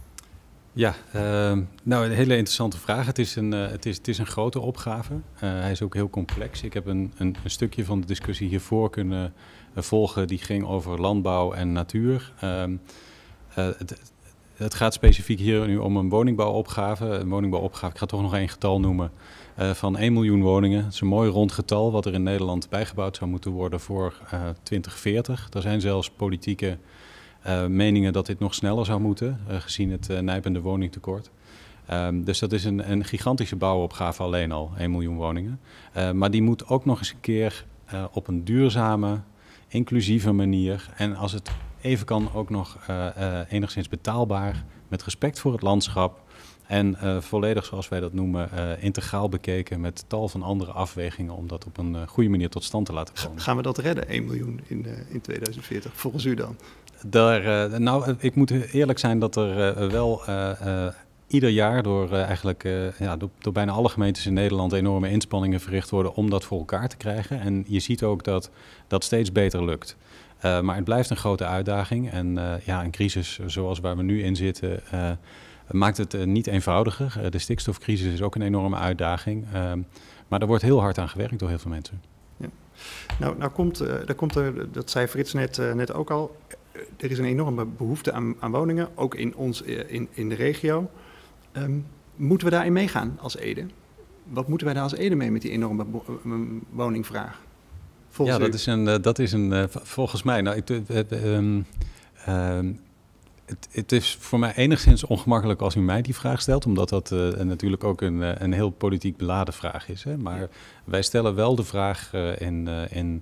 Ja, uh, nou een hele interessante vraag. Het is een, uh, het is, het is een grote opgave. Uh, hij is ook heel complex. Ik heb een, een, een stukje van de discussie hiervoor kunnen uh, volgen. Die ging over landbouw en natuur. Uh, uh, het, het gaat specifiek hier nu om een woningbouwopgave. Een woningbouwopgave, ik ga toch nog één getal noemen, uh, van één miljoen woningen. Het is een mooi rond getal wat er in Nederland bijgebouwd zou moeten worden voor uh, twintig veertig. Er zijn zelfs politieke Uh, meningen dat dit nog sneller zou moeten, uh, gezien het uh, nijpende woningtekort. Um, dus dat is een, een gigantische bouwopgave alleen al, één miljoen woningen. Uh, maar die moet ook nog eens een keer uh, op een duurzame, inclusieve manier. En als het even kan ook nog uh, uh, enigszins betaalbaar, met respect voor het landschap. En uh, volledig, zoals wij dat noemen, uh, integraal bekeken met tal van andere afwegingen om dat op een uh, goede manier tot stand te laten komen. Gaan we dat redden, één miljoen in, uh, in tweeduizend veertig, volgens u dan? Daar, uh, nou, ik moet eerlijk zijn dat er uh, wel uh, uh, ieder jaar door, uh, eigenlijk, uh, ja, door, door bijna alle gemeentes in Nederland enorme inspanningen verricht worden om dat voor elkaar te krijgen. En je ziet ook dat dat steeds beter lukt. Uh, maar het blijft een grote uitdaging en uh, ja, een crisis zoals waar we nu in zitten uh, maakt het uh, niet eenvoudiger. Uh, de stikstofcrisis is ook een enorme uitdaging, uh, maar er wordt heel hard aan gewerkt door heel veel mensen. Ja. Nou, nou komt, uh, daar komt er, dat zei Frits net, uh, net ook al, er is een enorme behoefte aan, aan woningen, ook in, ons, in, in de regio. Um, moeten we daarin meegaan als Ede? Wat moeten wij daar als Ede mee met die enorme woningvraag? Volgens ja, dat is, een, uh, dat is een, uh, volgens mij, nou, ik, uh, um, uh, het, het is voor mij enigszins ongemakkelijk als u mij die vraag stelt, omdat dat uh, natuurlijk ook een, uh, een heel politiek beladen vraag is. Hè? Maar wij stellen wel de vraag uh, in, uh, in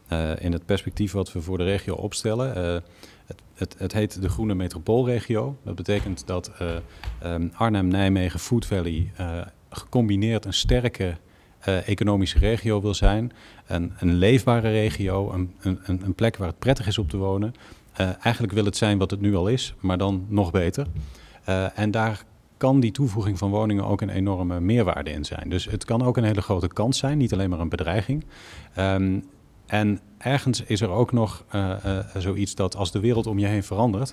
uh, in het perspectief wat we voor de regio opstellen. Uh, het, het, het heet de Groene Metropoolregio. Dat betekent dat uh, um, Arnhem, Nijmegen, Food Valley uh, gecombineerd een sterke uh, economische regio wil zijn. Een, een leefbare regio, een, een, een plek waar het prettig is om te wonen. Uh, eigenlijk wil het zijn wat het nu al is, maar dan nog beter. Uh, en daar kan die toevoeging van woningen ook een enorme meerwaarde in zijn. Dus het kan ook een hele grote kans zijn, niet alleen maar een bedreiging. Um, en ergens is er ook nog uh, uh, zoiets dat als de wereld om je heen verandert,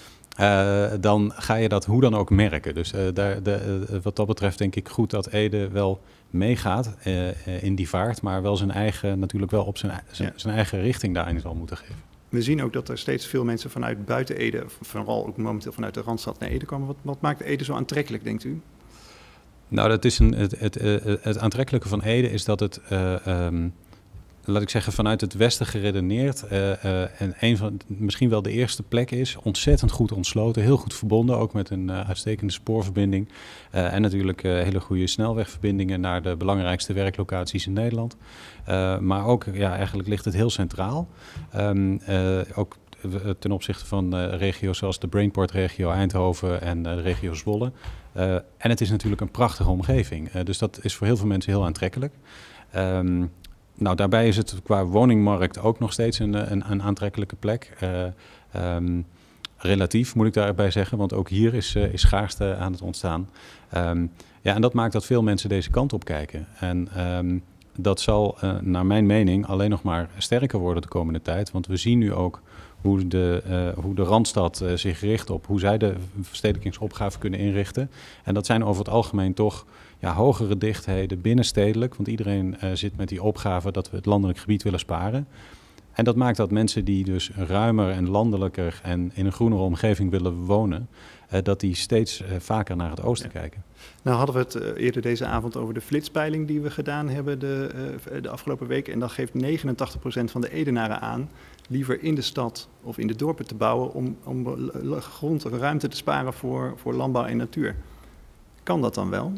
uh, dan ga je dat hoe dan ook merken. Dus uh, daar, de, uh, wat dat betreft denk ik goed dat Ede wel meegaat uh, uh, in die vaart, maar wel zijn eigen, natuurlijk wel op zijn, zijn, ja. zijn eigen richting daarin zal moeten geven. We zien ook dat er steeds veel mensen vanuit buiten Ede, vooral ook momenteel vanuit de Randstad naar Ede komen. Wat, wat maakt Ede zo aantrekkelijk, denkt u? Nou, dat is een, het, het, het, het aantrekkelijke van Ede is dat het, uh, um, laat ik zeggen, vanuit het westen geredeneerd uh, uh, en een van, misschien wel de eerste plek is, ontzettend goed ontsloten, heel goed verbonden, ook met een uh, uitstekende spoorverbinding uh, en natuurlijk uh, hele goede snelwegverbindingen naar de belangrijkste werklocaties in Nederland. Uh, maar ook, ja, eigenlijk ligt het heel centraal. Um, uh, ook ten opzichte van uh, regio's zoals de Brainport-regio Eindhoven en uh, de regio Zwolle. Uh, en het is natuurlijk een prachtige omgeving. Uh, dus dat is voor heel veel mensen heel aantrekkelijk. Um, nou, daarbij is het qua woningmarkt ook nog steeds een, een, een aantrekkelijke plek. Uh, um, relatief moet ik daarbij zeggen, want ook hier is, uh, is schaarste aan het ontstaan. Um, ja, en dat maakt dat veel mensen deze kant op kijken. En um, dat zal, uh, naar mijn mening, alleen nog maar sterker worden de komende tijd. Want we zien nu ook hoe de, uh, hoe de Randstad uh, zich richt op hoe zij de verstedelijkingsopgave kunnen inrichten. En dat zijn over het algemeen toch ja, hogere dichtheden binnenstedelijk. Want iedereen uh, zit met die opgave dat we het landelijk gebied willen sparen. En dat maakt dat mensen die dus ruimer en landelijker en in een groenere omgeving willen wonen, uh, dat die steeds uh, vaker naar het oosten ja. kijken. Nou hadden we het uh, eerder deze avond over de flitspeiling die we gedaan hebben de, uh, de afgelopen week. En dan geeft negenentachtig procent van de Edenaren aan liever in de stad of in de dorpen te bouwen om, om grond, ruimte te sparen voor, voor landbouw en natuur. Kan dat dan wel?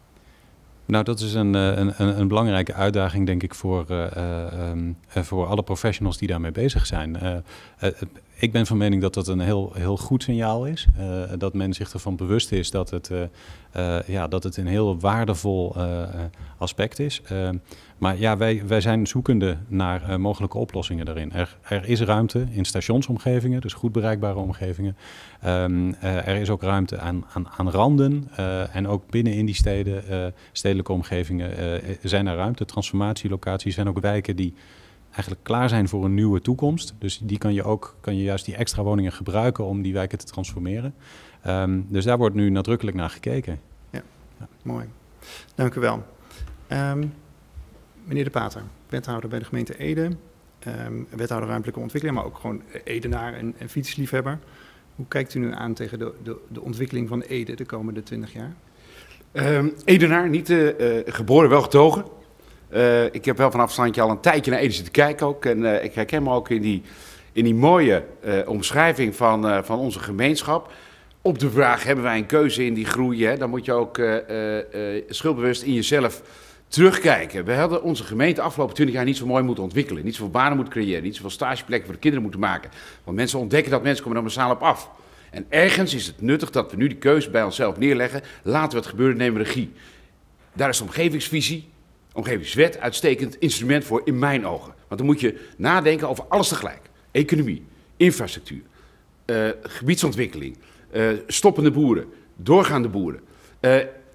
Nou, dat is een, een, een, een belangrijke uitdaging, denk ik, voor, uh, um, uh, voor alle professionals die daarmee bezig zijn. Uh, uh, ik ben van mening dat dat een heel, heel goed signaal is. Uh, dat men zich ervan bewust is dat het, uh, uh, ja, dat het een heel waardevol uh, aspect is. Uh, maar ja, wij, wij zijn zoekende naar uh, mogelijke oplossingen daarin. Er, er is ruimte in stationsomgevingen, dus goed bereikbare omgevingen. Um, uh, er is ook ruimte aan, aan, aan randen uh, en ook binnen in die steden, uh, stedelijke omgevingen, uh, zijn er ruimte. Transformatielocaties zijn ook wijken die eigenlijk klaar zijn voor een nieuwe toekomst. Dus die kan je ook, kan je juist die extra woningen gebruiken om die wijken te transformeren. Um, dus daar wordt nu nadrukkelijk naar gekeken. Ja, ja. Mooi. Dank u wel. Um, meneer De Pater, wethouder bij de gemeente Ede, um, wethouder ruimtelijke ontwikkeling, maar ook gewoon Edenaar en, en fietsliefhebber. Hoe kijkt u nu aan tegen de, de, de ontwikkeling van Ede de komende twintig jaar? Um, Edenaar, niet uh, geboren, wel getogen. Uh, ik heb wel vanaf afstandje al een tijdje naar Ede zitten kijken ook. En uh, ik herken me ook in die, in die mooie uh, omschrijving van, uh, van onze gemeenschap. Op de vraag, hebben wij een keuze in die groei? Hè? Dan moet je ook uh, uh, uh, schuldbewust in jezelf terugkijken. We hadden onze gemeente afgelopen twintig jaar niet zo mooi moeten ontwikkelen. Niet zoveel banen moeten creëren. Niet zoveel stageplekken voor de kinderen moeten maken. Want mensen ontdekken dat mensen komen er massaal op af. En ergens is het nuttig dat we nu die keuze bij onszelf neerleggen. Laten we het gebeuren, nemen we regie. Daar is de omgevingsvisie, omgevingswet, uitstekend instrument voor in mijn ogen. Want dan moet je nadenken over alles tegelijk. Economie, infrastructuur, uh, gebiedsontwikkeling, uh, stoppende boeren, doorgaande boeren. Uh,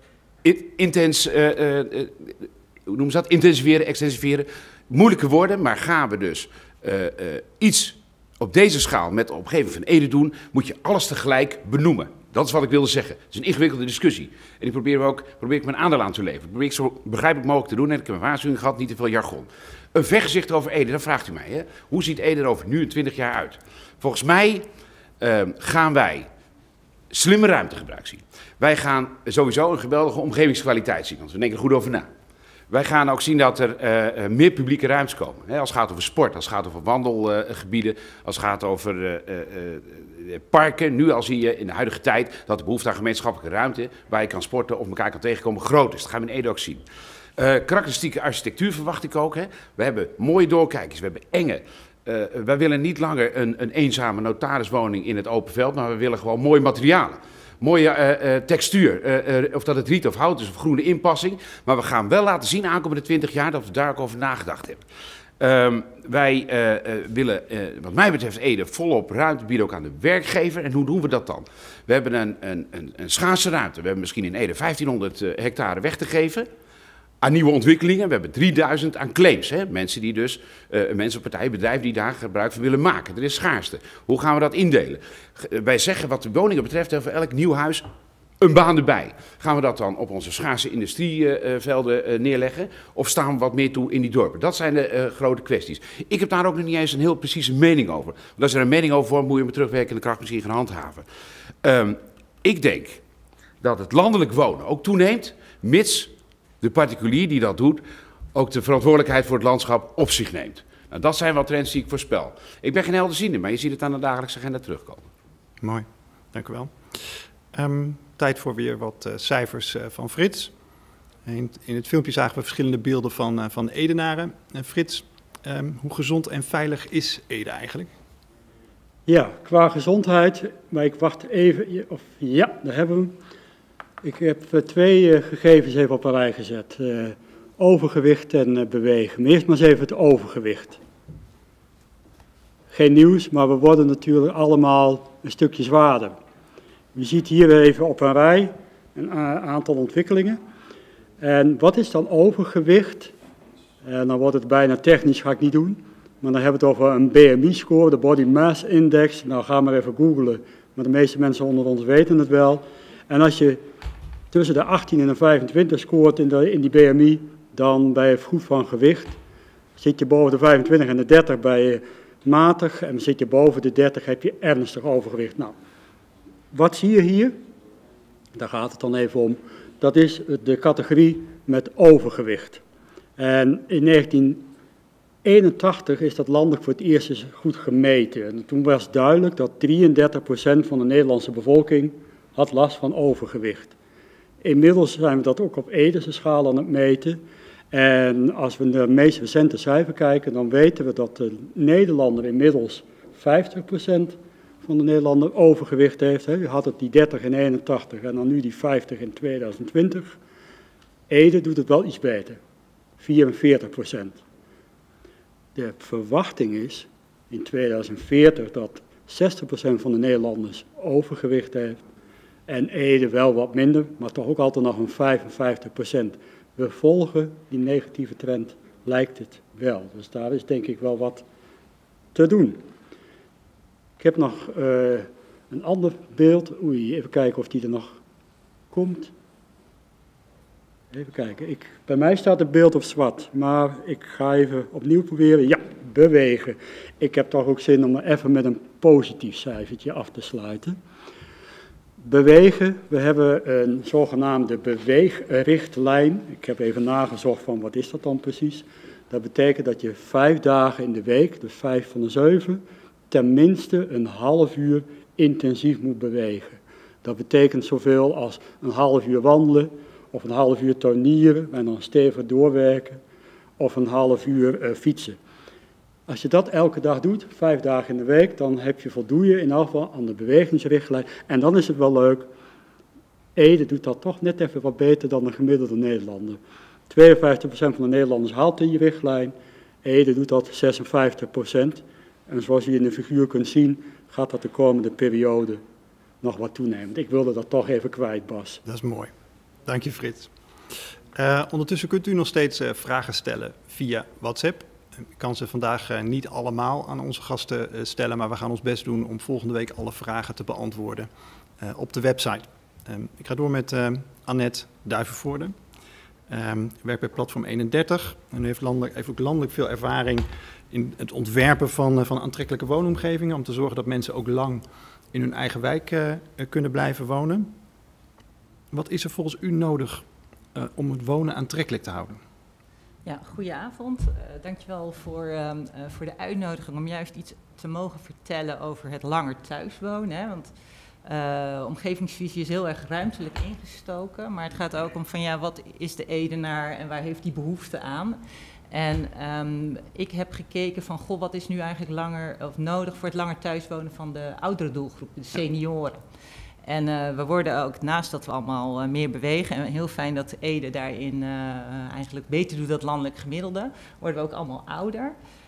intens, uh, uh, uh, hoe noemen ze dat? Intensiveren, extensiveren. Moeilijke woorden, maar gaan we dus uh, uh, iets op deze schaal met de omgeving van Ede doen, moet je alles tegelijk benoemen. Dat is wat ik wilde zeggen. Het is een ingewikkelde discussie. En die probeer, we ook, probeer ik mijn aandeel aan te leveren. Dat probeer ik zo begrijpelijk mogelijk te doen. En ik heb een waarschuwing gehad, niet te veel jargon. Een vergezicht over Ede, dat vraagt u mij. Hè? Hoe ziet Ede er over nu en twintig jaar uit? Volgens mij uh, gaan wij slimme ruimtegebruik zien. Wij gaan sowieso een geweldige omgevingskwaliteit zien, want we denken er goed over na. Wij gaan ook zien dat er uh, meer publieke ruimtes komen. Hè, als het gaat over sport, als het gaat over wandelgebieden, uh, als het gaat over uh, uh, uh, parken. Nu al zie je in de huidige tijd dat de behoefte aan gemeenschappelijke ruimte, waar je kan sporten of elkaar kan tegenkomen, groot is. Dat gaan we in Ede ook zien. Uh, karakteristieke architectuur verwacht ik ook. Hè. We hebben mooie doorkijkers, we hebben enge. Uh, wij willen niet langer een, een eenzame notariswoning in het open veld, maar we willen gewoon mooie materialen. Mooie uh, uh, textuur, uh, uh, of dat het riet of hout is of groene inpassing. Maar we gaan wel laten zien aankomende twintig jaar dat we daar ook over nagedacht hebben. Um, wij uh, uh, willen, uh, wat mij betreft, Ede volop ruimte bieden ook aan de werkgever. En hoe doen we dat dan? We hebben een, een, een, een schaarse ruimte. We hebben misschien in Ede vijftienhonderd uh, hectare weg te geven aan nieuwe ontwikkelingen. We hebben drieduizend aan claims. Hè? Mensen die dus, uh, mensen, partijen, bedrijven die daar gebruik van willen maken. Er is schaarste. Hoe gaan we dat indelen? Uh, wij zeggen wat de woningen betreft, voor elk nieuw huis een baan erbij. Gaan we dat dan op onze schaarse industrievelden uh, neerleggen? Of staan we wat meer toe in die dorpen? Dat zijn de uh, grote kwesties. Ik heb daar ook nog niet eens een heel precieze mening over. Want als er een mening over wordt, moet je met terugwerkende kracht misschien gaan handhaven. Um, ik denk dat het landelijk wonen ook toeneemt, mits de particulier die dat doet ook de verantwoordelijkheid voor het landschap op zich neemt. Nou, dat zijn wat trends die ik voorspel. Ik ben geen helderziende, maar je ziet het aan de dagelijkse agenda terugkomen. Mooi, dank u wel. Um, tijd voor weer wat uh, cijfers uh, van Frits. In, in het filmpje zagen we verschillende beelden van, uh, van Edenaren. Uh, Frits, um, hoe gezond en veilig is Ede eigenlijk? Ja, qua gezondheid, maar ik wacht even, of ja, daar hebben we hem. Ik heb uh, twee uh, gegevens even op een rij gezet. Uh, overgewicht en uh, bewegen. Maar eerst maar eens even het overgewicht. Geen nieuws, maar we worden natuurlijk allemaal een stukje zwaarder. Je ziet hier even op een rij een aantal ontwikkelingen. En wat is dan overgewicht? En dan wordt het bijna technisch, ga ik niet doen. Maar dan hebben we het over een B M I-score, de Body Mass Index. Nou, ga maar even googlen, maar de meeste mensen onder ons weten het wel. En als je tussen de achttien en de vijfentwintig scoort in, de, in die B M I, dan ben je goed van gewicht. Zit je boven de vijfentwintig en de dertig ben je matig. En zit je boven de dertig heb je ernstig overgewicht. Nou, wat zie je hier? Daar gaat het dan even om. Dat is de categorie met overgewicht. En in negentien eenentachtig is dat landelijk voor het eerst eens goed gemeten. En toen was duidelijk dat drieëndertig procent van de Nederlandse bevolking had last van overgewicht. Inmiddels zijn we dat ook op Edese schaal aan het meten. En als we naar de meest recente cijfer kijken, dan weten we dat de Nederlander inmiddels vijftig procent van de Nederlander overgewicht heeft. Je had het die dertig in eenentachtig en dan nu die vijftig in tweeduizend twintig. Ede doet het wel iets beter, vierenveertig procent. De verwachting is in tweeduizend veertig dat zestig procent van de Nederlanders overgewicht heeft. En Ede wel wat minder, maar toch ook altijd nog een vijfenvijftig procent. We volgen die negatieve trend, lijkt het wel. Dus daar is denk ik wel wat te doen. Ik heb nog uh, een ander beeld. Oei, even kijken of die er nog komt. Even kijken. Ik, bij mij staat het beeld op zwart, maar ik ga even opnieuw proberen. Ja, bewegen. Ik heb toch ook zin om even met een positief cijfertje af te sluiten. Bewegen, we hebben een zogenaamde beweegrichtlijn. Ik heb even nagezocht van wat is dat dan precies. Dat betekent dat je vijf dagen in de week, dus vijf van de zeven, tenminste een half uur intensief moet bewegen. Dat betekent zoveel als een half uur wandelen, of een half uur tuinieren en dan stevig doorwerken, of een half uur uh, fietsen. Als je dat elke dag doet, vijf dagen in de week, dan heb je voldoe je in elk geval aan de bewegingsrichtlijn. En dan is het wel leuk, Ede doet dat toch net even wat beter dan de gemiddelde Nederlander. tweeënvijftig procent van de Nederlanders haalt die richtlijn, Ede doet dat zesenvijftig procent. En zoals je in de figuur kunt zien, gaat dat de komende periode nog wat toenemen. Ik wilde dat toch even kwijt, Bas. Dat is mooi. Dank je, Frits. Uh, ondertussen kunt u nog steeds uh, vragen stellen via WhatsApp. Ik kan ze vandaag uh, niet allemaal aan onze gasten uh, stellen, maar we gaan ons best doen om volgende week alle vragen te beantwoorden uh, op de website. Um, ik ga door met uh, Annette Duivenvoorde. Um, werkt bij Platform eenendertig en u heeft, landelijk, heeft ook landelijk veel ervaring in het ontwerpen van, uh, van aantrekkelijke woonomgevingen, om te zorgen dat mensen ook lang in hun eigen wijk uh, kunnen blijven wonen. Wat is er volgens u nodig uh, om het wonen aantrekkelijk te houden? Ja, goedenavond. Uh, dankjewel voor, uh, uh, voor de uitnodiging om juist iets te mogen vertellen over het langer thuiswonen. Hè? Want Uh, omgevingsvisie is heel erg ruimtelijk ingestoken, maar het gaat ook om van ja, wat is de Edenaar en waar heeft die behoefte aan? En um, ik heb gekeken van, goh, wat is nu eigenlijk langer of nodig voor het langer thuiswonen van de oudere doelgroep, de senioren. En uh, we worden ook, naast dat we allemaal uh, meer bewegen, en heel fijn dat Ede daarin uh, eigenlijk beter doet dan het landelijk gemiddelde, worden we ook allemaal ouder.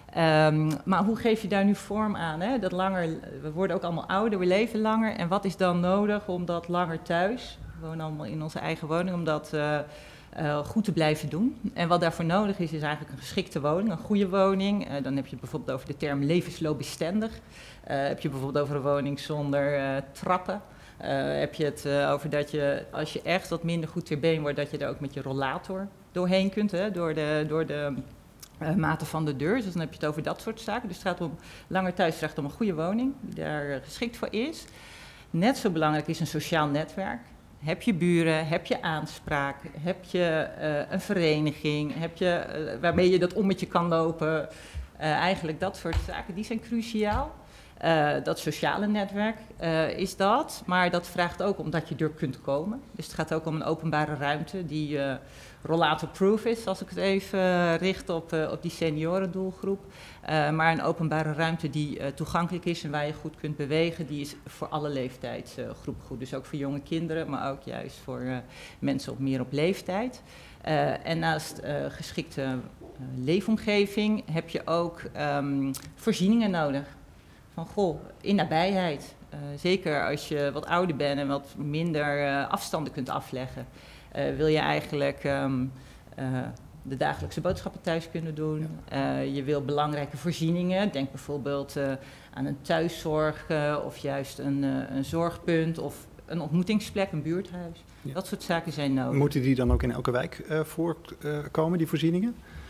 Um, maar hoe geef je daar nu vorm aan? Hè? Dat langer, we worden ook allemaal ouder, we leven langer. En wat is dan nodig om dat langer thuis, we wonen allemaal in onze eigen woning, om dat uh, uh, goed te blijven doen? En wat daarvoor nodig is, is eigenlijk een geschikte woning, een goede woning. Uh, dan heb je het bijvoorbeeld over de term levensloopbestendig. Uh, heb je bijvoorbeeld over een woning zonder uh, trappen. Uh, heb je het uh, over dat je, als je echt wat minder goed ter been wordt, dat je er ook met je rollator doorheen kunt, hè, door de... Door de Uh, mate van de deur, dus dan heb je het over dat soort zaken. Dus het gaat om langer thuis, het gaat om een goede woning die daar uh, geschikt voor is. Net zo belangrijk is een sociaal netwerk. Heb je buren, heb je aanspraak, heb je uh, een vereniging, heb je, uh, waarmee je dat ommetje kan lopen. Uh, eigenlijk dat soort zaken, die zijn cruciaal. Uh, dat sociale netwerk uh, is dat, maar dat vraagt ook om dat je er kunt komen. Dus het gaat ook om een openbare ruimte die uh, rollator-proof is, als ik het even uh, richt op, uh, op die seniorendoelgroep. Uh, maar een openbare ruimte die uh, toegankelijk is en waar je goed kunt bewegen, die is voor alle leeftijdsgroepen uh, goed. Dus ook voor jonge kinderen, maar ook juist voor uh, mensen op meer op leeftijd. Uh, en naast uh, geschikte uh, leefomgeving heb je ook um, voorzieningen nodig. Van goh, in nabijheid. Uh, zeker als je wat ouder bent en wat minder uh, afstanden kunt afleggen. Uh, wil je eigenlijk um, uh, de dagelijkse boodschappen thuis kunnen doen. Uh, je wil belangrijke voorzieningen. Denk bijvoorbeeld uh, aan een thuiszorg uh, of juist een, uh, een zorgpunt of een ontmoetingsplek, een buurthuis. Ja. Dat soort zaken zijn nodig. Moeten die dan ook in elke wijk uh, voorkomen, uh, die voorzieningen?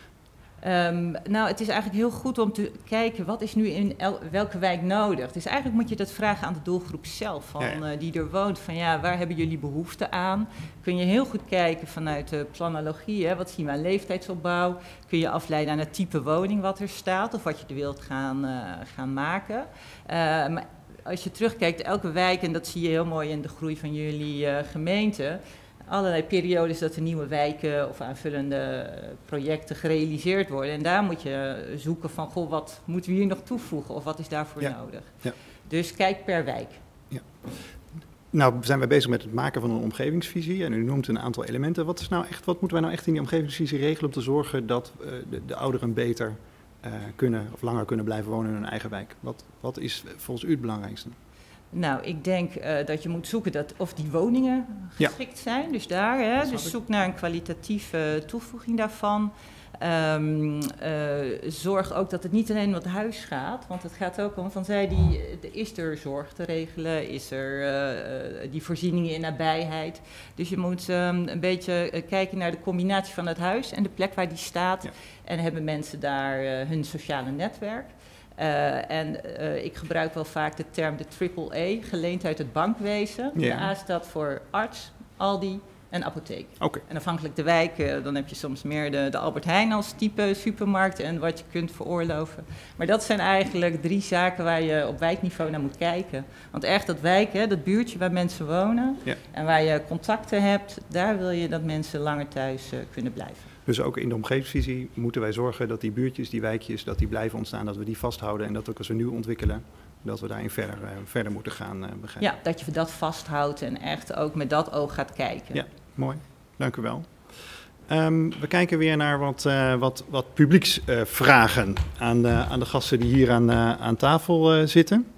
Um, nou, het is eigenlijk heel goed om te kijken wat is nu in el- welke wijk nodig. Dus eigenlijk moet je dat vragen aan de doelgroep zelf, van, ja, ja. Uh, die er woont. Van ja, waar hebben jullie behoefte aan? Kun je heel goed kijken vanuit de planologie, hè, wat zien we aan leeftijdsopbouw? Kun je afleiden aan het type woning wat er staat of wat je er wilt gaan, uh, gaan maken. Uh, maar als je terugkijkt, elke wijk, en dat zie je heel mooi in de groei van jullie uh, gemeente, allerlei periodes dat er nieuwe wijken of aanvullende projecten gerealiseerd worden. En daar moet je zoeken van, goh, wat moeten we hier nog toevoegen of wat is daarvoor ja. nodig? Ja. Dus kijk per wijk. Ja. Nou zijn we bezig met het maken van een omgevingsvisie en u noemt een aantal elementen. Wat is nou echt, wat moeten wij nou echt in die omgevingsvisie regelen om te zorgen dat uh, de, de ouderen beter uh, kunnen of langer kunnen blijven wonen in hun eigen wijk? Wat, wat is volgens u het belangrijkste? Nou, ik denk uh, dat je moet zoeken dat of die woningen geschikt ja. zijn. Dus daar, hè, dus zoek naar een kwalitatieve toevoeging daarvan. Um, uh, zorg ook dat het niet alleen om het huis gaat, want het gaat ook om van zij die, is er zorg te regelen, is er uh, die voorzieningen in nabijheid. Dus je moet um, een beetje uh, kijken naar de combinatie van het huis en de plek waar die staat. Ja. En hebben mensen daar uh, hun sociale netwerk. Uh, en uh, ik gebruik wel vaak de term de triple A, geleend uit het bankwezen. Yeah. De A staat voor arts, Aldi en apotheek. Okay. En afhankelijk de wijk, uh, dan heb je soms meer de, de Albert Heijn als type supermarkt en wat je kunt veroorloven. Maar dat zijn eigenlijk drie zaken waar je op wijkniveau naar moet kijken. Want echt dat wijk, hè, dat buurtje waar mensen wonen yeah. en waar je contacten hebt, daar wil je dat mensen langer thuis uh, kunnen blijven. Dus ook in de omgevingsvisie moeten wij zorgen dat die buurtjes, die wijkjes, dat die blijven ontstaan, dat we die vasthouden en dat ook als we nu ontwikkelen, dat we daarin verder, uh, verder moeten gaan uh, begrijpen. Ja, dat je dat vasthoudt en echt ook met dat oog gaat kijken. Ja, mooi. Dank u wel. Um, we kijken weer naar wat, uh, wat, wat publieksvragen uh, aan, de, aan de gasten die hier aan, uh, aan tafel uh, zitten.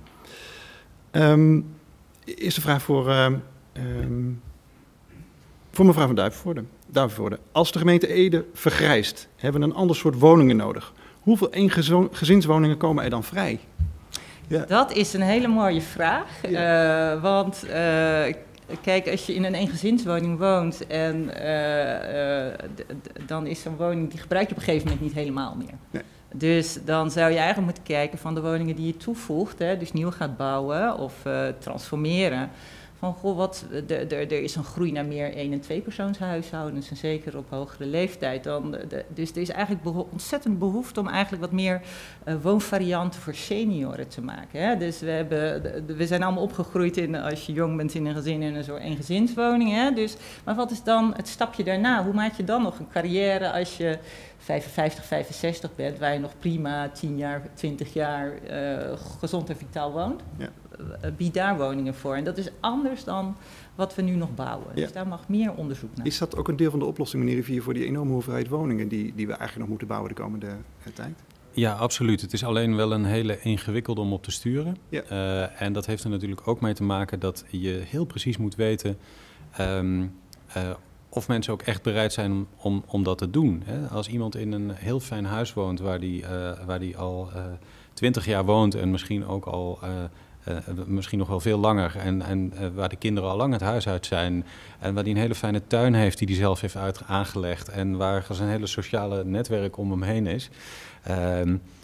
Um, eerste vraag voor, uh, um, voor mevrouw van Duivenvoorde. Duivenvoorde. Als de gemeente Ede vergrijst, hebben we een ander soort woningen nodig. Hoeveel eengezinswoningen komen er dan vrij? Ja. Dat is een hele mooie vraag. Ja. Uh, want uh, kijk, als je in een eengezinswoning woont, en, uh, uh, d- d- dan is zo'n woning, die gebruik je op een gegeven moment niet helemaal meer. Nee. Dus dan zou je eigenlijk moeten kijken van de woningen die je toevoegt, hè, dus nieuw gaat bouwen of uh, transformeren. van goh, wat, er is een groei naar meer één- en tweepersoonshuishoudens en zeker op hogere leeftijd dan. De, dus er is eigenlijk beho ontzettend behoefte om eigenlijk wat meer uh, woonvarianten voor senioren te maken. Hè? Dus we, hebben, de, de, we zijn allemaal opgegroeid in, als je jong bent in een gezin in een soort eengezinswoning. Hè? Dus, maar wat is dan het stapje daarna? Hoe maak je dan nog een carrière als je vijfenvijftig, vijfenzestig bent, waar je nog prima tien jaar, twintig jaar uh, gezond en vitaal woont? Ja. Bied daar woningen voor. En dat is anders dan wat we nu nog bouwen. Ja. Dus daar mag meer onderzoek naar. Is dat ook een deel van de oplossing, meneer Rivier, voor die enorme hoeveelheid woningen die, die we eigenlijk nog moeten bouwen de komende uh, tijd? Ja, absoluut. Het is alleen wel een hele ingewikkelde om op te sturen. Ja. Uh, en dat heeft er natuurlijk ook mee te maken dat je heel precies moet weten um, uh, of mensen ook echt bereid zijn om, om, om dat te doen. Hè? Als iemand in een heel fijn huis woont waar die, uh, waar die al twintig uh, jaar woont en misschien ook al uh, uh, misschien nog wel veel langer en, en uh, waar de kinderen al lang het huis uit zijn en waar die een hele fijne tuin heeft die hij zelf heeft uit, aangelegd en waar zijn hele sociale netwerk om hem heen is. Uh,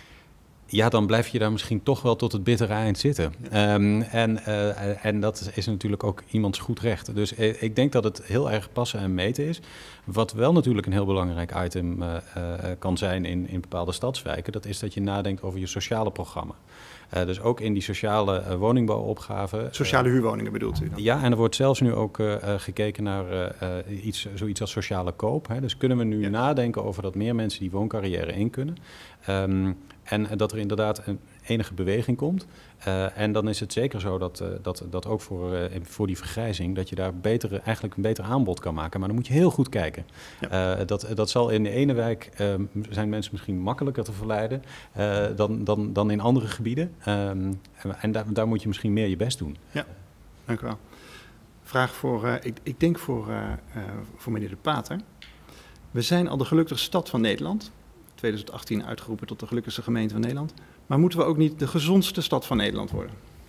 Ja, dan blijf je daar misschien toch wel tot het bittere eind zitten. Ja. Um, en, uh, en dat is natuurlijk ook iemands goed recht. Dus uh, ik denk dat het heel erg passen en meten is. Wat wel natuurlijk een heel belangrijk item uh, uh, kan zijn in, in bepaalde stadswijken, dat is dat je nadenkt over je sociale programma. Uh, dus ook in die sociale uh, woningbouwopgave. Sociale uh, huurwoningen bedoelt u dan? Ja, en er wordt zelfs nu ook uh, gekeken naar uh, uh, iets, zoiets als sociale koop. Hè. Dus kunnen we nu ja. nadenken over dat meer mensen die wooncarrière in kunnen. Um, en dat er inderdaad een enige beweging komt. Uh, en dan is het zeker zo dat, uh, dat, dat ook voor, uh, voor die vergrijzing, dat je daar betere, eigenlijk een beter aanbod kan maken. Maar dan moet je heel goed kijken. Ja. Uh, dat, dat zal in de ene wijk, uh, zijn mensen misschien makkelijker te verleiden uh, dan, dan, dan in andere gebieden. Um, en daar, daar moet je misschien meer je best doen. Ja, dank u wel. Vraag voor, uh, ik, ik denk voor, uh, uh, voor meneer De Pater. We zijn al de gelukkigste stad van Nederland. twintig achttien uitgeroepen tot de gelukkigste gemeente van Nederland. Maar moeten we ook niet de gezondste stad van Nederland worden?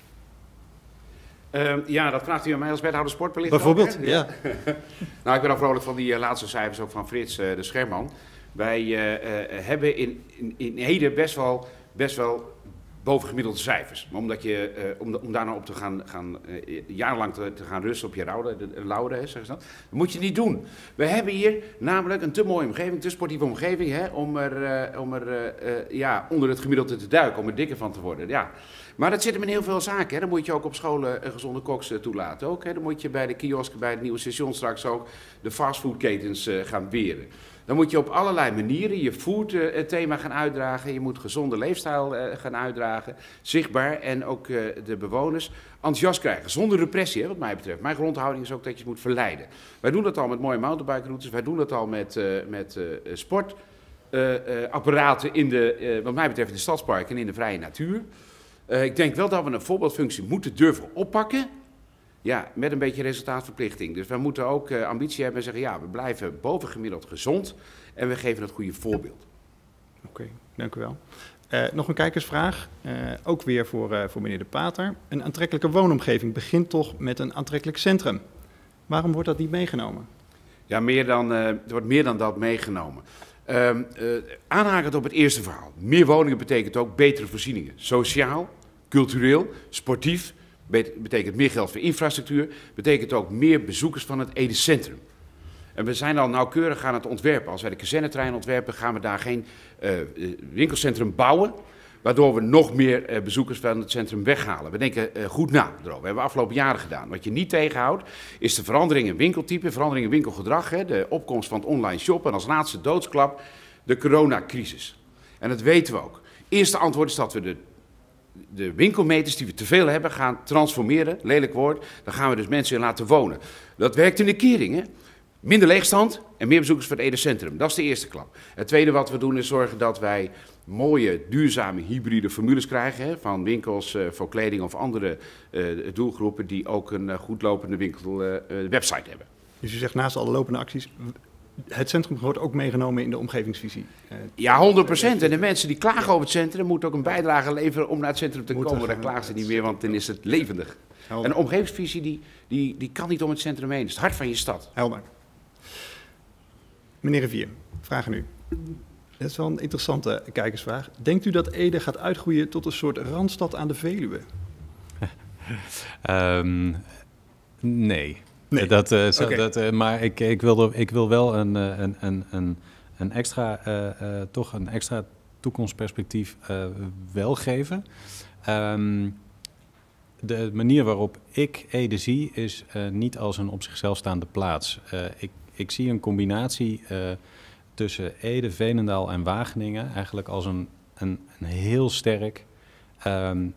Uh, ja, dat vraagt u aan mij als wethouder sportbelicht. Bijvoorbeeld, ook, ja. Nou, ik ben al vrolijk van die uh, laatste cijfers, ook van Frits uh, de Scherman. Wij uh, uh, hebben in, in, in Ede best wel, best wel bovengemiddelde cijfers. Maar omdat je, uh, om, om daar nou op te gaan, gaan uh, jarenlang te, te gaan rusten op je laude, de, de laude, hè, zeggen ze dat, dat moet je niet doen. We hebben hier namelijk een te mooie omgeving, te sportieve omgeving, hè, om er, uh, om er uh, uh, ja, onder het gemiddelde te duiken, om er dikker van te worden. Ja. Maar dat zit hem in heel veel zaken. Hè. Dan moet je ook op scholen een gezonde koks uh, toelaten. Ook, hè. Dan moet je bij de kiosken, bij het nieuwe station straks ook de fastfoodketens uh, gaan weren. Dan moet je op allerlei manieren je food-thema gaan uitdragen. Je moet gezonde leefstijl uh, gaan uitdragen. Zichtbaar en ook uh, de bewoners enthousiast krijgen. Zonder repressie, hè, wat mij betreft. Mijn grondhouding is ook dat je het moet verleiden. Wij doen dat al met mooie mountainbikeroutes. Wij doen dat al met, uh, met uh, sportapparaten uh, uh, in de, uh, wat mij betreft in de stadsparken en in de vrije natuur. Uh, ik denk wel dat we een voorbeeldfunctie moeten durven oppakken. Ja, met een beetje resultaatverplichting. Dus we moeten ook uh, ambitie hebben en zeggen, ja, we blijven bovengemiddeld gezond en we geven het goede voorbeeld. Oké, okay, dank u wel. Uh, nog een kijkersvraag, uh, ook weer voor, uh, voor meneer De Pater. Een aantrekkelijke woonomgeving begint toch met een aantrekkelijk centrum. Waarom wordt dat niet meegenomen? Ja, meer dan, uh, er wordt meer dan dat meegenomen. Uh, uh, aanhakend op het eerste verhaal. Meer woningen betekent ook betere voorzieningen. Sociaal, cultureel, sportief. Betekent meer geld voor infrastructuur, betekent ook meer bezoekers van het Ede Centrum. En we zijn al nauwkeurig aan het ontwerpen. Als wij de kazernetrein ontwerpen, gaan we daar geen uh, winkelcentrum bouwen, waardoor we nog meer uh, bezoekers van het centrum weghalen. We denken uh, goed na erover. Dat hebben we afgelopen jaren gedaan. Wat je niet tegenhoudt, is de verandering in winkeltype, verandering in winkelgedrag, hè, de opkomst van het online shoppen en als laatste doodsklap de coronacrisis. En dat weten we ook. Eerste antwoord is dat we de de winkelmeters die we te veel hebben gaan transformeren, lelijk woord, dan gaan we dus mensen in laten wonen. Dat werkt in de kering, hè? Minder leegstand en meer bezoekers voor het Ede Centrum. Dat is de eerste klap. Het tweede wat we doen is zorgen dat wij mooie, duurzame, hybride formules krijgen, hè, van winkels uh, voor kleding of andere uh, doelgroepen die ook een uh, goed lopende winkel uh, uh, website hebben. Dus u zegt naast alle lopende acties, het centrum wordt ook meegenomen in de omgevingsvisie. Uh, ja, honderd procent. En de mensen die klagen over het centrum moeten ook een bijdrage leveren om naar het centrum te Moet komen. Dan klagen ze niet meer, want dan is het levendig. Helder. En de omgevingsvisie die, die, die kan niet om het centrum heen. Het is het hart van je stad. Helder. Meneer Rivier, vraag aan u. Dat is wel een interessante kijkersvraag. Denkt u dat Ede gaat uitgroeien tot een soort randstad aan de Veluwe? um... Nee. Nee. Dat, uh, zo, Okay. dat, uh, maar ik, ik, wil er, ik wil wel een, uh, een, een, een, een extra, uh, uh, toch een extra toekomstperspectief uh, wel geven. Um, de manier waarop ik Ede zie is uh, niet als een op zichzelf staande plaats. Uh, ik, ik zie een combinatie uh, tussen Ede, Veenendaal en Wageningen eigenlijk als een, een, een heel sterk um,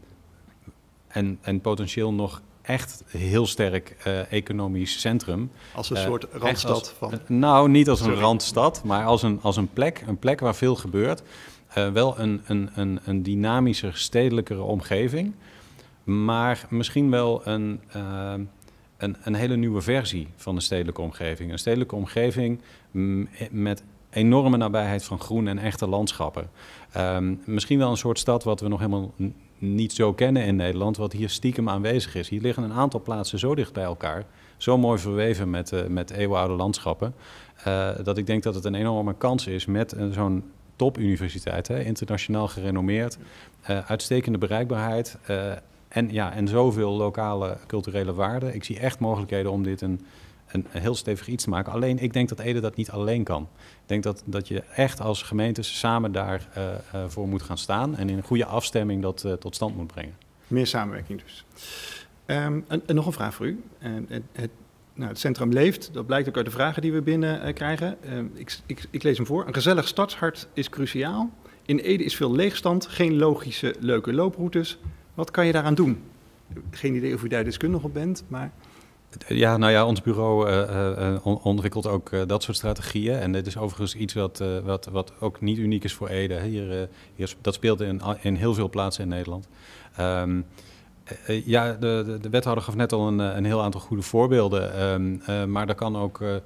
en, en potentieel nog echt heel sterk uh, economisch centrum. Als een Uh, soort echt randstad als- van... uh, nou, niet als Sorry. een randstad, maar als een, als een plek, een plek waar veel gebeurt. Uh, wel een, een, een, een dynamischer, stedelijkere omgeving. Maar misschien wel een, uh, een, een hele nieuwe versie van de stedelijke omgeving. Een stedelijke omgeving mm, met enorme nabijheid van groen en echte landschappen. Um, misschien wel een soort stad wat we nog helemaal n- niet zo kennen in Nederland, wat hier stiekem aanwezig is. Hier liggen een aantal plaatsen zo dicht bij elkaar, zo mooi verweven met, uh, met eeuwenoude landschappen, uh, dat ik denk dat het een enorme kans is met uh, zo'n topuniversiteit, hè, internationaal gerenommeerd, uh, uitstekende bereikbaarheid uh, en, ja, en zoveel lokale culturele waarden. Ik zie echt mogelijkheden om dit een, een, een heel stevig iets te maken. Alleen, ik denk dat Ede dat niet alleen kan. Ik denk dat, dat je echt als gemeentes samen daarvoor uh, uh, voor moet gaan staan en in een goede afstemming dat uh, tot stand moet brengen. Meer samenwerking dus. Um, en, en nog een vraag voor u. Uh, het, het, nou, het centrum leeft, dat blijkt ook uit de vragen die we binnen uh, krijgen. Uh, ik, ik, ik lees hem voor. Een gezellig stadshart is cruciaal. In Ede is veel leegstand, geen logische, leuke looproutes. Wat kan je daaraan doen? Geen idee of u daar deskundig op bent, maar... Ja, nou ja, ons bureau uh, uh, on- ontwikkelt ook uh, dat soort strategieën. En dit is overigens iets wat, uh, wat, wat ook niet uniek is voor Ede. Hier, uh, hier, dat speelt in, in heel veel plaatsen in Nederland. Um, uh, ja, de, de, de wethouder gaf net al een, een heel aantal goede voorbeelden. Um, uh, maar daar kan ook, uh, uh,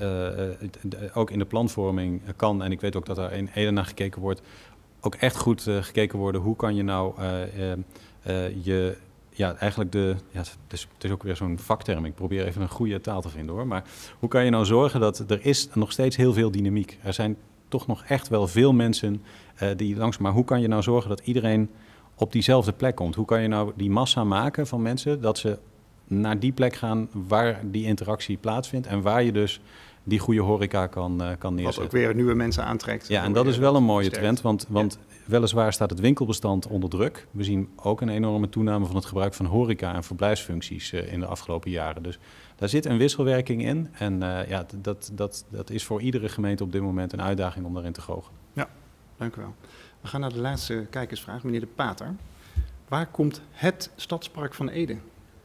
de, ook in de planvorming kan, en ik weet ook dat er in Ede naar gekeken wordt, ook echt goed uh, gekeken worden. Hoe kan je nou uh, uh, uh, je... Ja, eigenlijk de... Ja, het, is, het is ook weer zo'n vakterm. Ik probeer even een goede taal te vinden, hoor. Maar hoe kan je nou zorgen dat... Er is nog steeds heel veel dynamiek. Er zijn toch nog echt wel veel mensen uh, die langs... Maar hoe kan je nou zorgen dat iedereen op diezelfde plek komt? Hoe kan je nou die massa maken van mensen... dat ze naar die plek gaan waar die interactie plaatsvindt... en waar je dus die goede horeca kan, uh, kan neerzetten. Wat ook weer nieuwe mensen aantrekt. Ja, en dat is wel een mooie sterkt. trend, want, want ja. weliswaar staat het winkelbestand onder druk. We zien ook een enorme toename van het gebruik van horeca en verblijfsfuncties uh, in de afgelopen jaren. Dus daar zit een wisselwerking in en uh, ja, dat, dat, dat is voor iedere gemeente op dit moment een uitdaging om daarin te goochelen. Ja, dank u wel. We gaan naar de laatste kijkersvraag, meneer De Pater. Waar komt het Stadspark van Ede?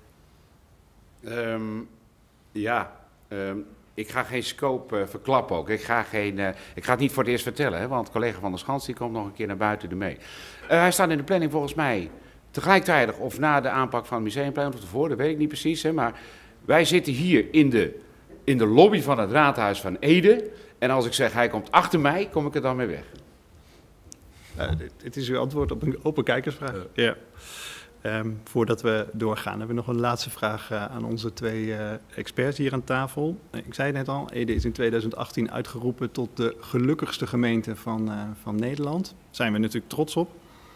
Um, ja, um, ik ga geen scope uh, verklappen ook. Ik ga, geen, uh, ik ga het niet voor het eerst vertellen, hè, want collega Van der Schans die komt nog een keer naar buiten ermee. Uh, hij staat in de planning volgens mij tegelijkertijd of na de aanpak van het museumplein of ervoor, dat weet ik niet precies. Hè, maar wij zitten hier in de, in de lobby van het raadhuis van Ede. En als ik zeg hij komt achter mij, kom ik er dan mee weg. Uh, dit, dit is uw antwoord op een open kijkersvraag. Uh. Ja. Um, voordat we doorgaan, hebben we nog een laatste vraag uh, aan onze twee uh, experts hier aan tafel. Uh, ik zei het net al, Ede is in tweeduizend achttien uitgeroepen tot de gelukkigste gemeente van, uh, van Nederland. Daar zijn we natuurlijk trots op.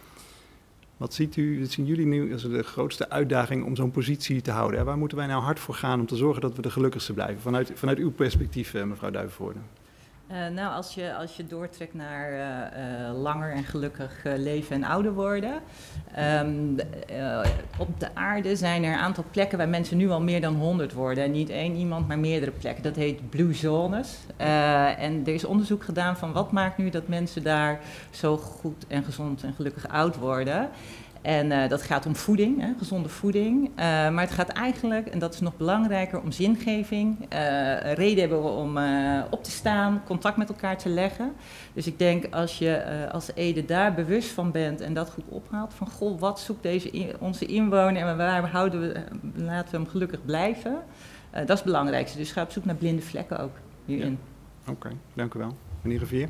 Wat ziet u, wat zien jullie nu als de grootste uitdaging om zo'n positie te houden? Hè? Waar moeten wij nou hard voor gaan om te zorgen dat we de gelukkigste blijven? Vanuit, vanuit uw perspectief, uh, mevrouw Duivenvoorde. Uh, nou, als je, als je doortrekt naar uh, uh, langer en gelukkig uh, leven en ouder worden. Um, uh, op de aarde zijn er een aantal plekken waar mensen nu al meer dan honderd worden. En niet één iemand, maar meerdere plekken. Dat heet blue zones. Uh, en er is onderzoek gedaan van wat maakt nu dat mensen daar zo goed en gezond en gelukkig oud worden. En uh, dat gaat om voeding, hè, gezonde voeding. Uh, maar het gaat eigenlijk, en dat is nog belangrijker, om zingeving. Uh, een reden hebben we om uh, op te staan, contact met elkaar te leggen. Dus ik denk als je uh, als Ede daar bewust van bent en dat goed ophaalt. Van goh, wat zoekt deze in, onze inwoner en waar houden we, laten we hem gelukkig blijven. Uh, dat is het belangrijkste. Dus ga op zoek naar blinde vlekken ook hierin. Ja. Oké, okay, dank u wel. Meneer Rivier?